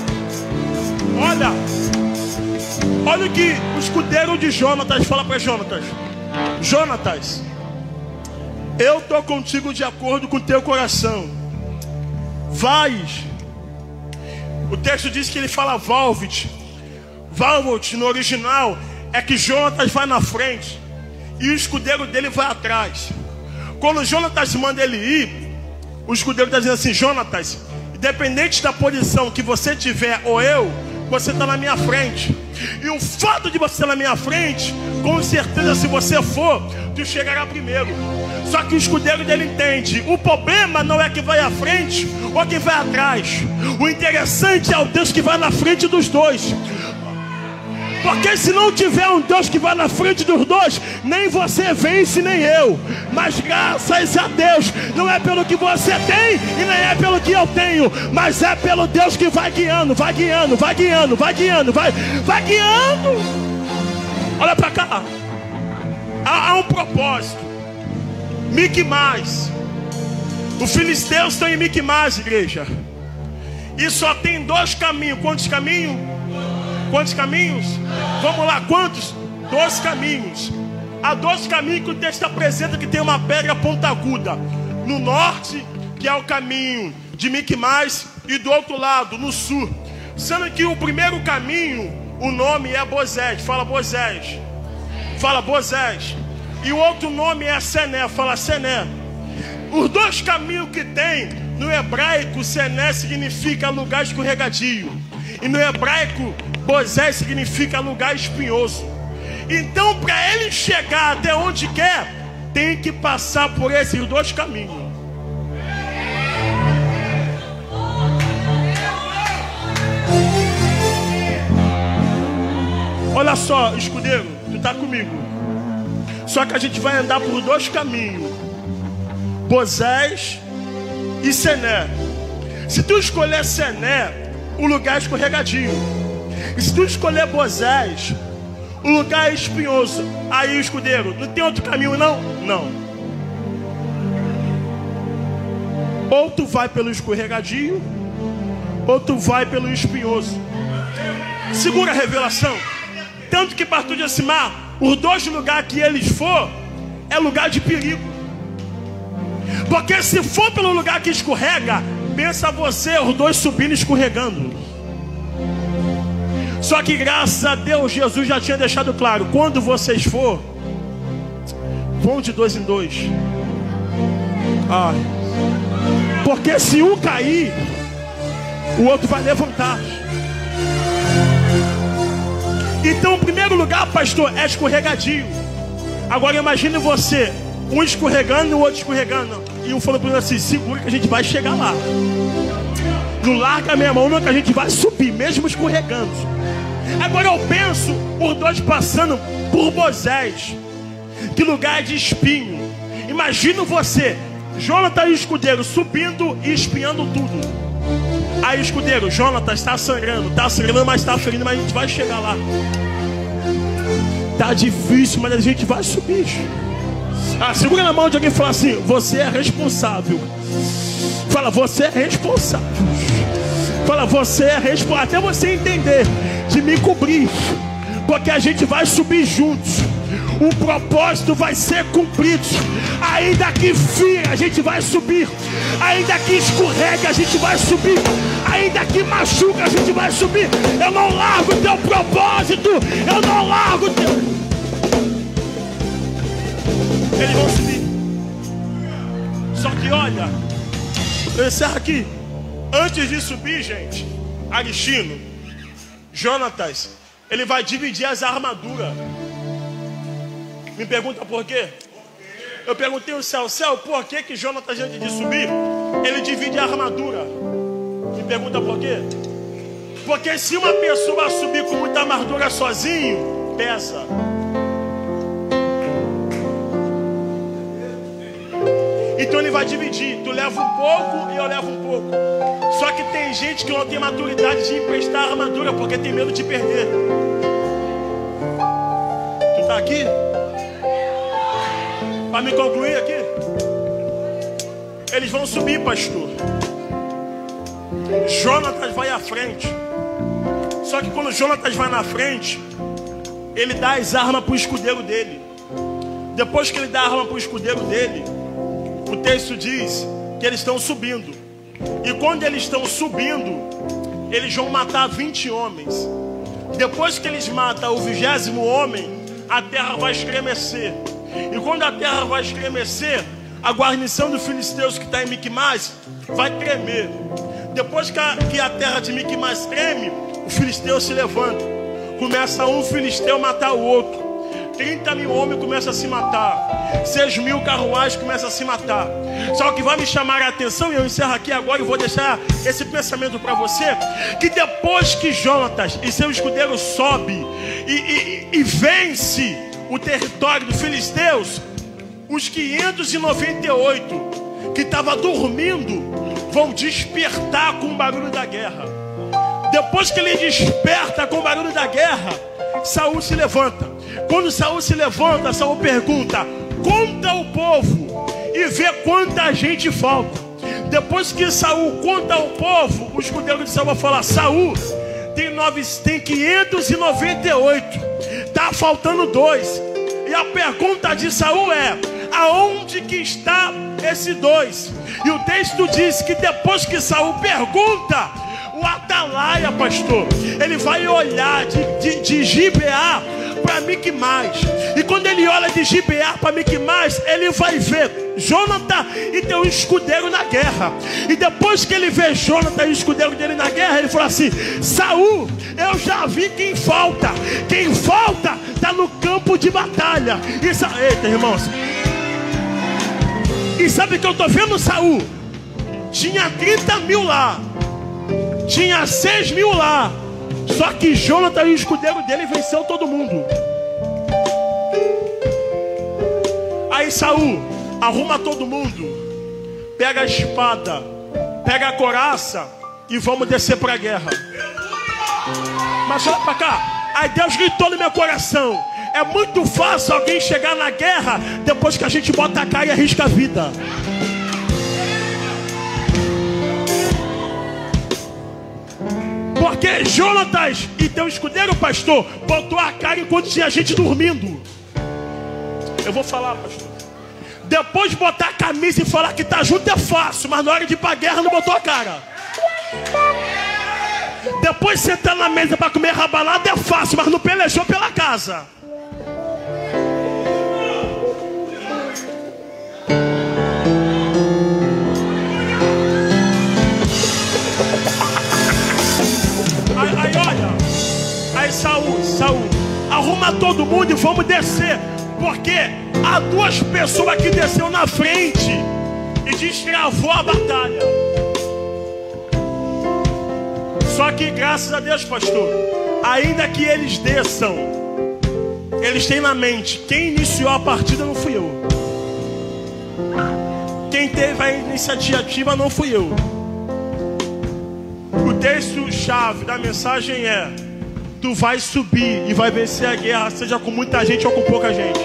olha o que o escudeiro de Jonatas fala para Jonatas. Jonatas, eu estou contigo de acordo com o teu coração. Vais. O texto diz que ele fala Valvot. Valvot no original é que Jonatas vai na frente e o escudeiro dele vai atrás. Quando Jonatas manda ele ir, o escudeiro está dizendo assim: Jonatas, independente da posição que você tiver ou eu, você está na minha frente. E o fato de você estar na minha frente, com certeza se você for, tu chegará primeiro. Só que o escudeiro dele entende, o problema não é quem vai à frente ou quem vai atrás. O interessante é o Deus que vai na frente dos dois. Porque se não tiver um Deus que vai na frente dos dois, nem você vence, nem eu. Mas graças a Deus, não é pelo que você tem e nem é pelo que eu tenho, mas é pelo Deus que vai guiando, vai guiando, vai guiando, vai guiando, vai guiando. Olha pra cá. Há um propósito. Miquimais. Os filisteus estão em Miquimais, igreja. E só tem 2 caminhos. Quantos caminhos? Quantos caminhos? Vamos lá, quantos? 2 caminhos. Há 2 caminhos que o texto apresenta que tem uma pedra pontaguda. No norte, que é o caminho de Miquimais, e do outro lado, no sul. Sendo que o primeiro caminho, o nome é Bozés. Fala Bozés. Fala Bozés. E o outro nome é Sené. Fala Sené. Os 2 caminhos que tem, no hebraico, Sené significa lugar escorregadio. E no hebraico, Bozés significa lugar espinhoso. Então, para ele chegar até onde quer, tem que passar por esses 2 caminhos. Olha só, escudeiro, tu está comigo. Só que a gente vai andar por 2 caminhos: Bozés e Sené. Se tu escolher Sené, o lugar é escorregadio. E se tu escolher Bozés, o lugar é espinhoso. Aí, escudeiro, não tem outro caminho não? Não. Ou tu vai pelo escorregadio, ou tu vai pelo espinhoso. Segura a revelação. Tanto que para tu de acimar, os 2 lugares que eles for, é lugar de perigo. Porque se for pelo lugar que escorrega, pensa você, os 2 subindo e escorregando. Só que graças a Deus, Jesus já tinha deixado claro: quando vocês for, vão de 2 em 2. Porque se um cair, o outro vai levantar. Então, o primeiro lugar, pastor, é escorregadio. Agora imagine você, um escorregando e o outro escorregando, e um falando para ele assim: segura que a gente vai chegar lá. Não larga a minha mão não, que a gente vai subir, mesmo escorregando. Agora eu penso os 2 passando por Bozés, que lugar de espinho. Imagino você, Jonatas e escudeiro, subindo e espinhando tudo. Aí escudeiro, Jonatas está sangrando, mas está ferindo, mas a gente vai chegar lá. Tá difícil, mas a gente vai subir. Segura na mão de alguém e fala assim: você é responsável. Fala, você é responsável. Fala, você é responsável. Até você entender de me cobrir, porque a gente vai subir juntos. o propósito vai ser cumprido. Ainda que fira, a gente vai subir. Ainda que escorregue, a gente vai subir. Ainda que machuca, a gente vai subir. Eu não largo o teu propósito. Eu não largo o teu... Eles vão subir. Só que olha, eu encerro aqui. Antes de subir, gente, Aristino, Jonatas, ele vai dividir as armaduras. Me pergunta por quê? Eu perguntei ao céu, por que Jonatas, antes de subir, ele divide a armadura? Me pergunta por quê? Porque se uma pessoa subir com muita armadura sozinho, pesa. Então ele vai dividir. Tu leva um pouco e eu levo um pouco. Só que tem gente que não tem maturidade de emprestar a armadura porque tem medo de perder. Tu tá aqui? Para me concluir aqui. Eles vão subir, pastor. Jonatas vai à frente. Só que quando Jonatas vai na frente, ele dá as armas para o escudeiro dele. Depois que ele dá a arma para o escudeiro dele, o texto diz que eles estão subindo. E quando eles estão subindo, eles vão matar 20 homens. Depois que eles matam o 20º homem, a terra vai estremecer. E quando a terra vai estremecer, a guarnição dos filisteus que está em Miquimás vai tremer. Depois que a terra de Miquimás treme, o filisteu se levanta. Começa um filisteu matar o outro. 30.000 homens começam a se matar. 6.000 carruagens começam a se matar. Só que vai me chamar a atenção, e eu encerro aqui agora e vou deixar esse pensamento para você, que depois que Jonatas e seu escudeiro sobe e vence o território dos filisteus, os 598 que estavam dormindo vão despertar com o barulho da guerra. Depois que ele desperta com o barulho da guerra, Saul se levanta. Quando Saul se levanta, Saul pergunta: conta o povo e vê quanta gente falta. Depois que Saul conta ao povo, o escudeiro de Saul vai falar: Saul, tem 598, está faltando 2. E a pergunta de Saul é: aonde que está esse 2? E o texto diz que depois que Saul pergunta, o atalaia, pastor, ele vai olhar de Gibeá para Miquimás. E quando ele olha de Gibeá para Miquimás, ele vai ver Jonatas e teu escudeiro na guerra. E depois que ele vê Jonatas e o escudeiro dele na guerra, ele fala assim: Saul, eu já vi quem falta. Quem falta está no campo de batalha. Eita, irmãos. E sabe o que eu estou vendo, Saul? Tinha 30.000 lá. Tinha 6.000 lá. Só que Jonatas e o escudeiro dele venceu todo mundo. Aí Saul arruma todo mundo, pega a espada, pega a couraça e vamos descer para a guerra. Mas olha para cá. Aí Deus gritou no meu coração: é muito fácil alguém chegar na guerra depois que a gente bota a cara e arrisca a vida. Porque Jonatas e teu escudeiro, pastor, botou a cara enquanto tinha gente dormindo. Eu vou falar, pastor. Depois de botar a camisa e falar que tá junto é fácil, mas na hora de ir pra guerra não botou a cara. Depois de sentar na mesa para comer rabalada é fácil, mas não pelejou pela casa. Aí olha, aí Saul, arruma todo mundo e vamos descer. Porque há 2 pessoas que desceu na frente e destravou a batalha. Só que graças a Deus, pastor, ainda que eles desçam, eles têm na mente: quem iniciou a partida não fui eu. Quem teve a iniciativa não fui eu. O texto-chave da mensagem é: tu vai subir e vai vencer a guerra, seja com muita gente ou com pouca gente.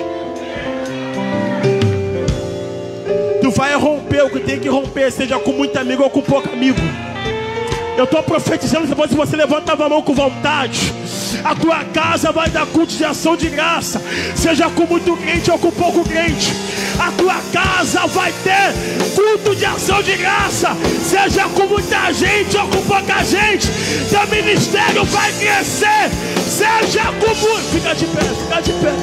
Tu vai romper o que tem que romper, seja com muito amigo ou com pouco amigo. Eu estou profetizando, depois se você levantava a mão com vontade, a tua casa vai dar culto de ação de graça. Seja com muito crente ou com pouco crente, a tua casa vai ter culto de ação de graça. Seja com muita gente ou com pouca gente, teu ministério vai crescer. Seja com muito... Fica de pé, fica de pé.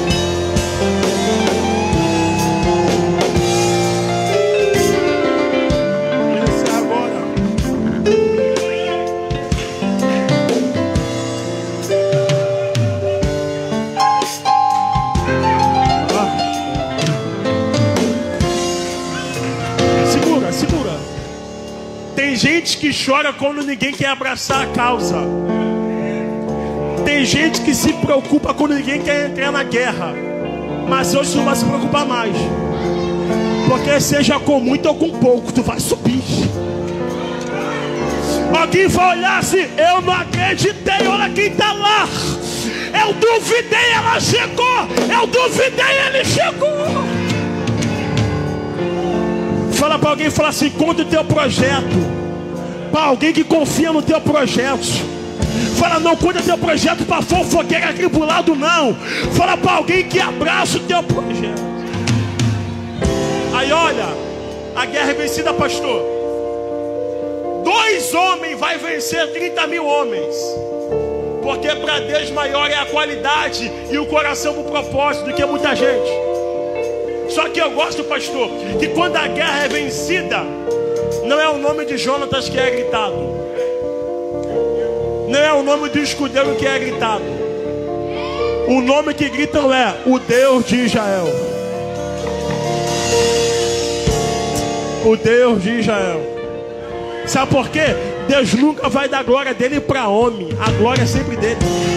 Tem gente que chora quando ninguém quer abraçar a causa. Tem gente que se preocupa quando ninguém quer entrar na guerra. Mas hoje tu não vai se preocupar mais, porque seja com muito ou com pouco, tu vai subir. Alguém vai olhar assim: eu não acreditei, olha quem está lá. Eu duvidei, ela chegou. Eu duvidei, ele chegou. Fala para alguém, fala assim: conta o teu projeto. Para alguém que confia no teu projeto. Fala: não conta teu projeto para fofoqueiro atribulado, não. Fala para alguém que abraça o teu projeto. Aí olha, a guerra é vencida, pastor. 2 homens vai vencer 30 mil homens. Porque para Deus maior é a qualidade e o coração pro propósito do que muita gente. Só que eu gosto, pastor, que quando a guerra é vencida, não é o nome de Jonatas que é gritado, não é o nome do escudeiro que é gritado. O nome que gritam é o Deus de Israel. O Deus de Israel. Sabe por quê? Deus nunca vai dar glória dele para homem. A glória é sempre dele.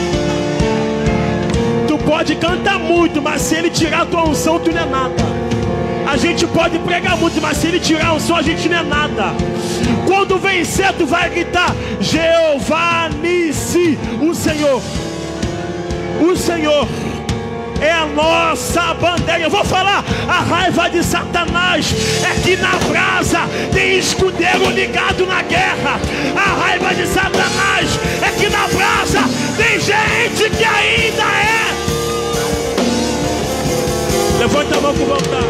Tu pode cantar muito, mas se ele tirar a tua unção, tu não é nada. A gente pode pregar muito, mas se ele tirar a unção, a gente não é nada. Quando vencer, tu vai gritar: Jeová Nissi, o Senhor. O Senhor é a nossa bandeira. Eu vou falar: a raiva de Satanás é que na brasa tem escudeiro ligado na guerra. A raiva de Satanás é que na brasa tem gente que ainda é. Levanta a mão por voltar.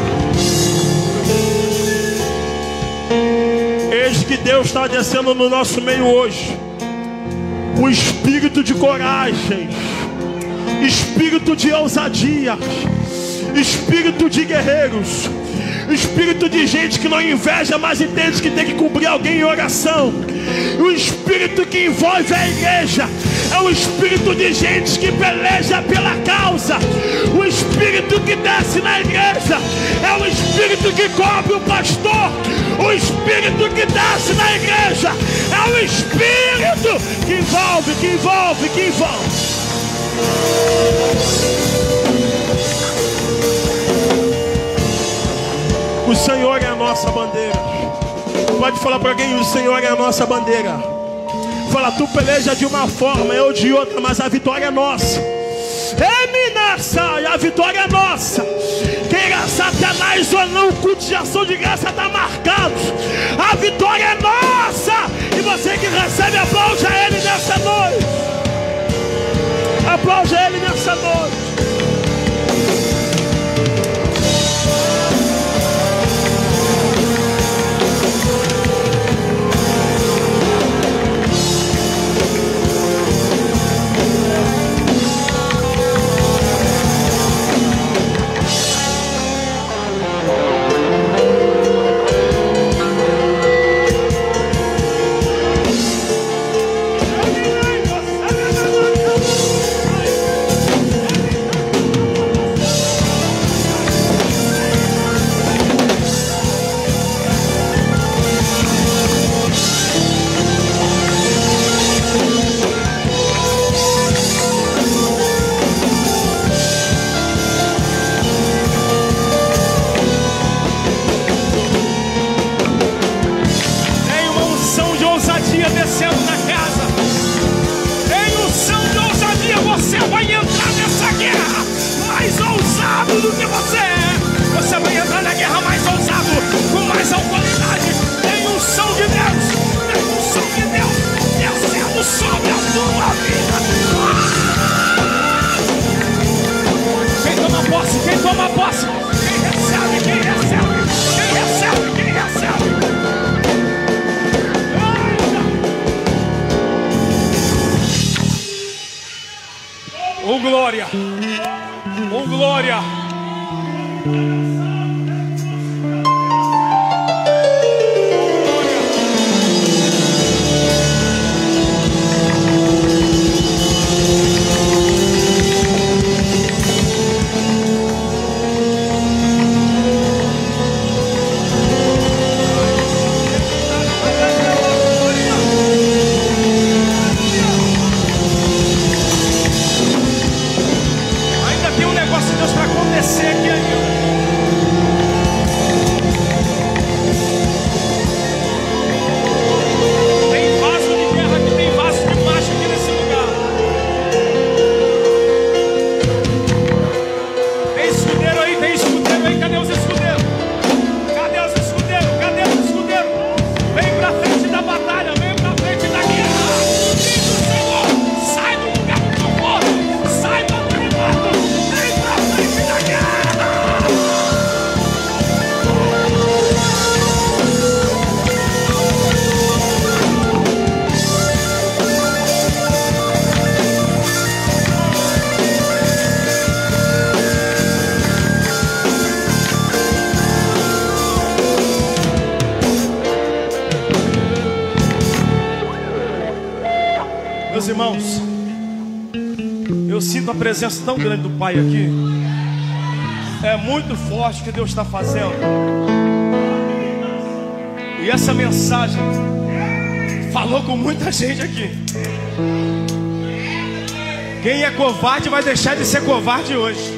Eis que Deus está descendo no nosso meio hoje. Um espírito de coragem, espírito de ousadia, espírito de guerreiros, espírito de gente que não inveja, mas entende que tem que cobrir alguém em oração. O espírito que envolve a igreja é o espírito de gente que peleja pela causa. O espírito que desce na igreja é o espírito que cobre o pastor. O espírito que desce na igreja é o espírito que envolve, que envolve, que envolve. O Senhor é a nossa bandeira. Pode falar para alguém: o Senhor é a nossa bandeira. Fala: tu peleja de uma forma, eu de outra, mas a vitória é nossa. A vitória é nossa. Queira Satanás ou não, o culto de ação de graça está marcado. A vitória é nossa. E você que recebe, aplaude a Ele nessa noite. Aplaude a Ele nessa noite. Oh glória, oh glória. Meus irmãos, eu sinto a presença tão grande do Pai aqui. É muito forte o que Deus está fazendo. E essa mensagem falou com muita gente aqui. Quem é covarde vai deixar de ser covarde hoje.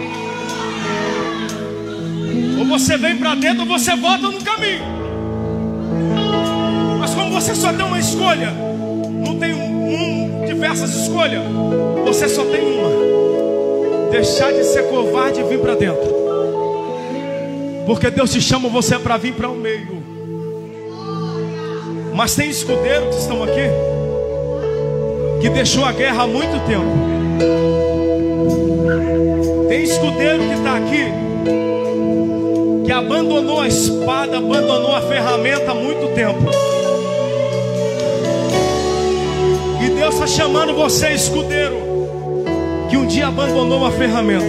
Ou você vem para dentro ou você volta no caminho. Mas como você só tem uma escolha, não tem diversas escolhas, você só tem uma: deixar de ser covarde e vir para dentro. Porque Deus te chama você para vir para o meio. Mas tem escudeiros que estão aqui que deixou a guerra há muito tempo. Tem escudeiro que está aqui que abandonou a espada, abandonou a ferramenta há muito tempo. E Deus está chamando você, escudeiro, que um dia abandonou a ferramenta.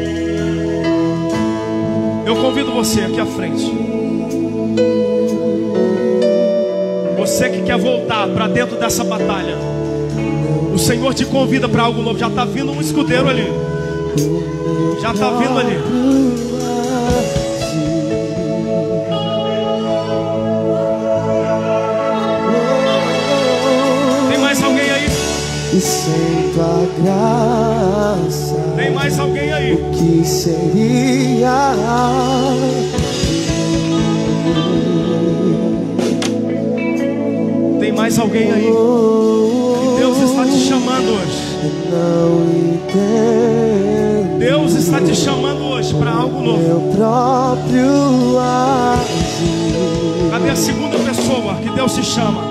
Eu convido você aqui à frente. Você que quer voltar para dentro dessa batalha, o Senhor te convida para algo novo. Já está vindo um escudeiro ali. Já está vindo ali. Tem mais alguém aí? E sem tua graça, tem mais alguém aí? o que seria? Tem mais alguém aí? E Deus está te chamando hoje. Não entendo. Deus está te chamando hoje para algo novo. Meu próprio agir. Cadê a segunda pessoa que Deus te chama?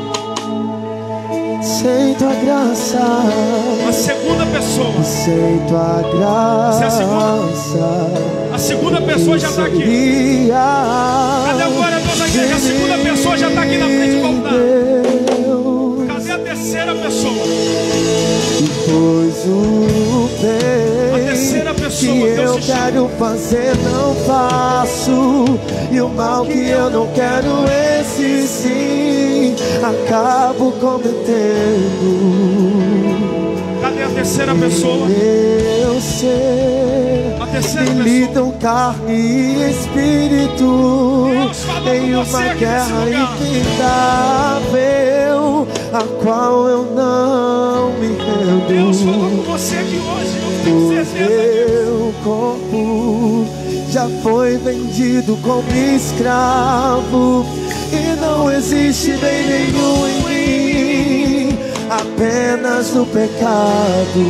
Sem tua graça, A segunda pessoa. sem tua graça, Essa é a segunda? A segunda pessoa já está aqui. Cadê agora, Deus aqui? A segunda pessoa já está aqui na frente do altar. Cadê a terceira pessoa? Pois o A bem terceira que pessoa, eu Deus te chama. quero fazer não faço, e o mal que eu não quero, esse sim acabo cometendo. Cadê a terceira pessoa? Eu sei A terceira que pessoa. lidam carne e espírito Deus falou em com você uma aqui nesse guerra lugar. infindável, a qual eu não me rendo. Deus falou com você aqui hoje. Eu tenho O certeza disso. meu corpo já foi vendido como escravo, e não existe bem nenhum em mim, apenas o pecado.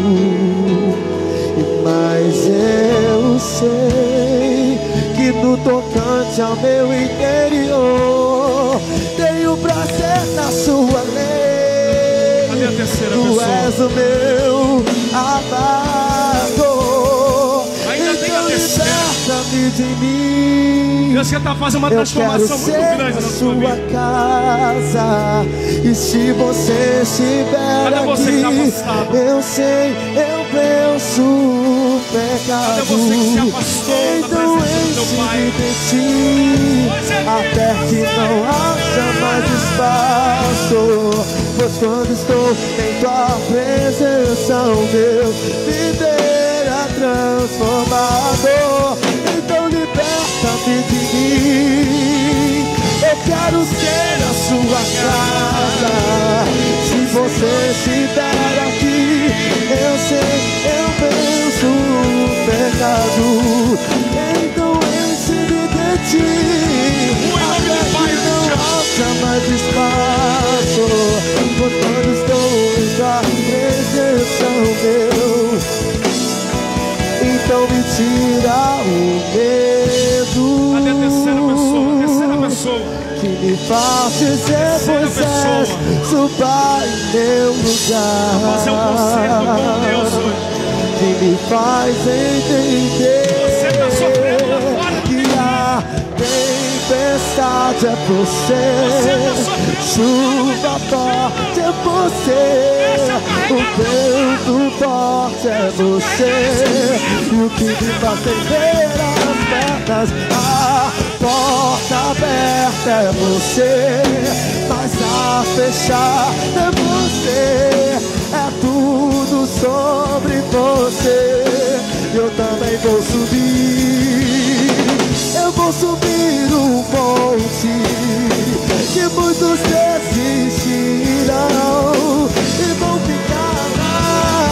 Mas eu sei que no tocante ao meu interior tenho prazer na sua lei. Cadê a terceira Tu pessoa? és o meu amado. Ainda tem a Então terceira. liberta-me habite em mim. Deus quer estar fazendo uma transformação muito grande na sua vida. Casa. E se você estiver Cadê você que está afastado? eu sei, eu penso o pecado. Cadê você que se afastou então da presença do teu Pai? de ti, até que não haja mais espaço. Pois quando estou em tua presença, o meu viver é transformado. Então liberta-me de mim. Eu quero ser a sua casa. Se você estiver aqui, eu sei, eu penso o pecado. Então enche-me de ti, até que não haja mais espaço. Pois quando estou em tua presença, meu, então me tira o medo. Cadê a terceira pessoa? A terceira pessoa. Que me faz dizer, Moisés, suba em meu lugar. Fazer um concerto com Deus hoje. Que me faz entender Você está sofrendo lá fora do que a tempestade é você, chuva forte é você, o vento forte é você, e o que me faz ter as pernas, a porta aberta é você, mas a fechar é você, é tudo sobre você. Eu também vou subir, eu vou subir um monte que muitos desistirão e vão ficar lá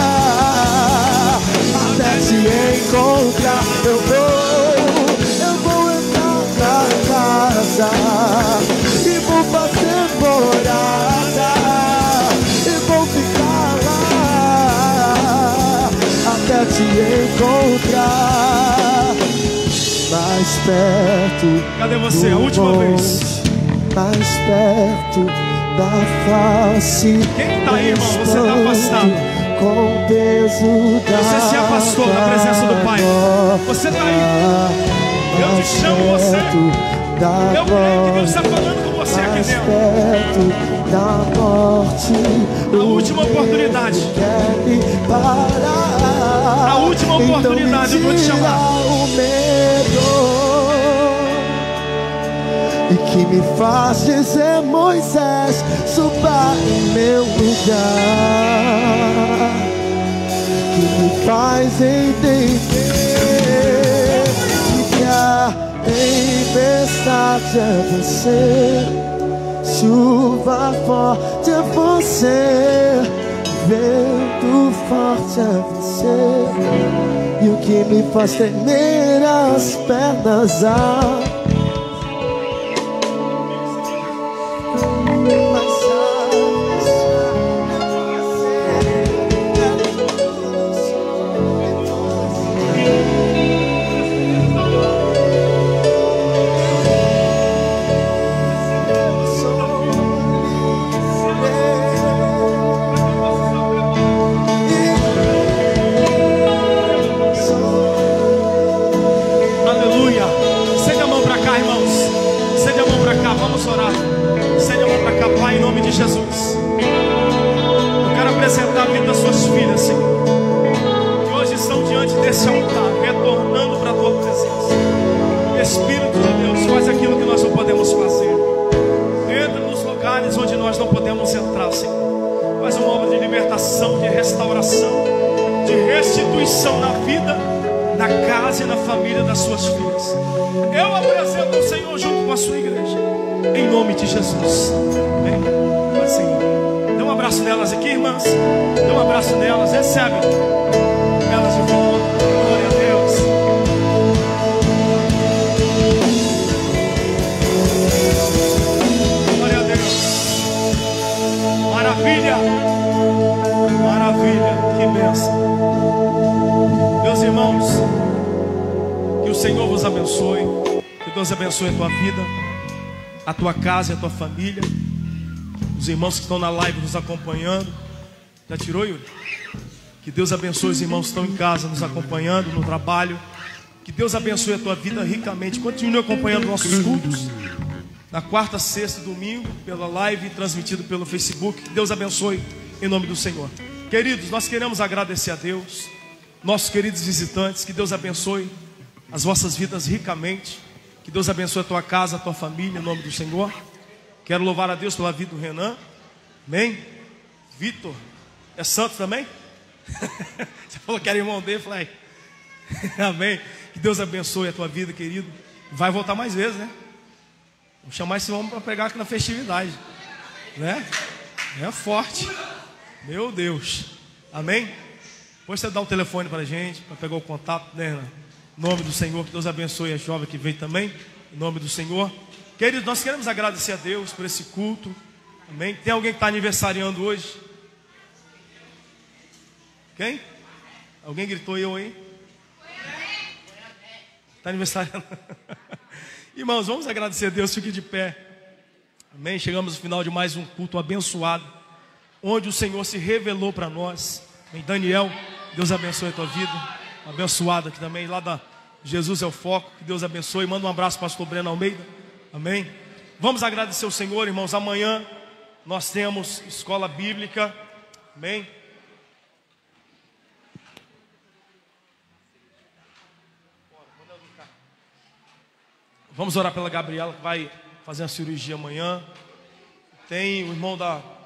até te encontrar. Eu vou entrar na casa e vou fazer morada e vou ficar lá até te encontrar mais perto. Cadê você? A última vez. Mais perto da face. Quem está aí, irmão? Você está afastado. Com o peso da Você se afastou da presença do Pai. Você está aí. Eu te chamo você. Eu creio que Deus está falando com você aqui dentro. Perto da morte. A última oportunidade. A última oportunidade, eu vou te chamar. E que me faz dizer, Moisés, suba em meu lugar. Que me faz entender que a tempestade é você, chuva forte é você, vento forte é você, e o que me faz tremer as pernas, abençoe a tua vida, a tua casa e a tua família. Os irmãos que estão na live nos acompanhando. Já tirou, Yuri? Que Deus abençoe os irmãos que estão em casa nos acompanhando, no trabalho. Que Deus abençoe a tua vida ricamente. Continue acompanhando nossos cultos na quarta, sexta e domingo pela live transmitido pelo Facebook. Que Deus abençoe em nome do Senhor. Queridos, nós queremos agradecer a Deus, nossos queridos visitantes. Que Deus abençoe as vossas vidas ricamente. Que Deus abençoe a tua casa, a tua família, em nome do Senhor. Quero louvar a Deus pela vida do Renan. Amém? Vitor, é santo também? Você falou que era irmão dele, eu falei, amém. Que Deus abençoe a tua vida, querido. Vai voltar mais vezes, né? Vou chamar esse homem para pregar aqui na festividade, né? É forte. Meu Deus. Amém? Depois você dá o telefone para a gente, para pegar o contato, né, Renan? Em nome do Senhor, que Deus abençoe a jovem que veio também. Em nome do Senhor. Queridos, nós queremos agradecer a Deus por esse culto. Amém? Tem alguém que está aniversariando hoje? Quem? Alguém gritou eu aí? Está aniversariando? Irmãos, vamos agradecer a Deus. Fique de pé. Amém? Chegamos no final de mais um culto abençoado, onde o Senhor se revelou para nós. Amém? Daniel, Deus abençoe a tua vida. Abençoado aqui também, lá da Jesus é o Foco. Que Deus abençoe. Manda um abraço para o pastor Breno Almeida. Amém? Vamos agradecer ao Senhor, irmãos. Amanhã nós temos escola bíblica. Amém? Vamos orar pela Gabriela, que vai fazer a cirurgia amanhã. Tem o irmão da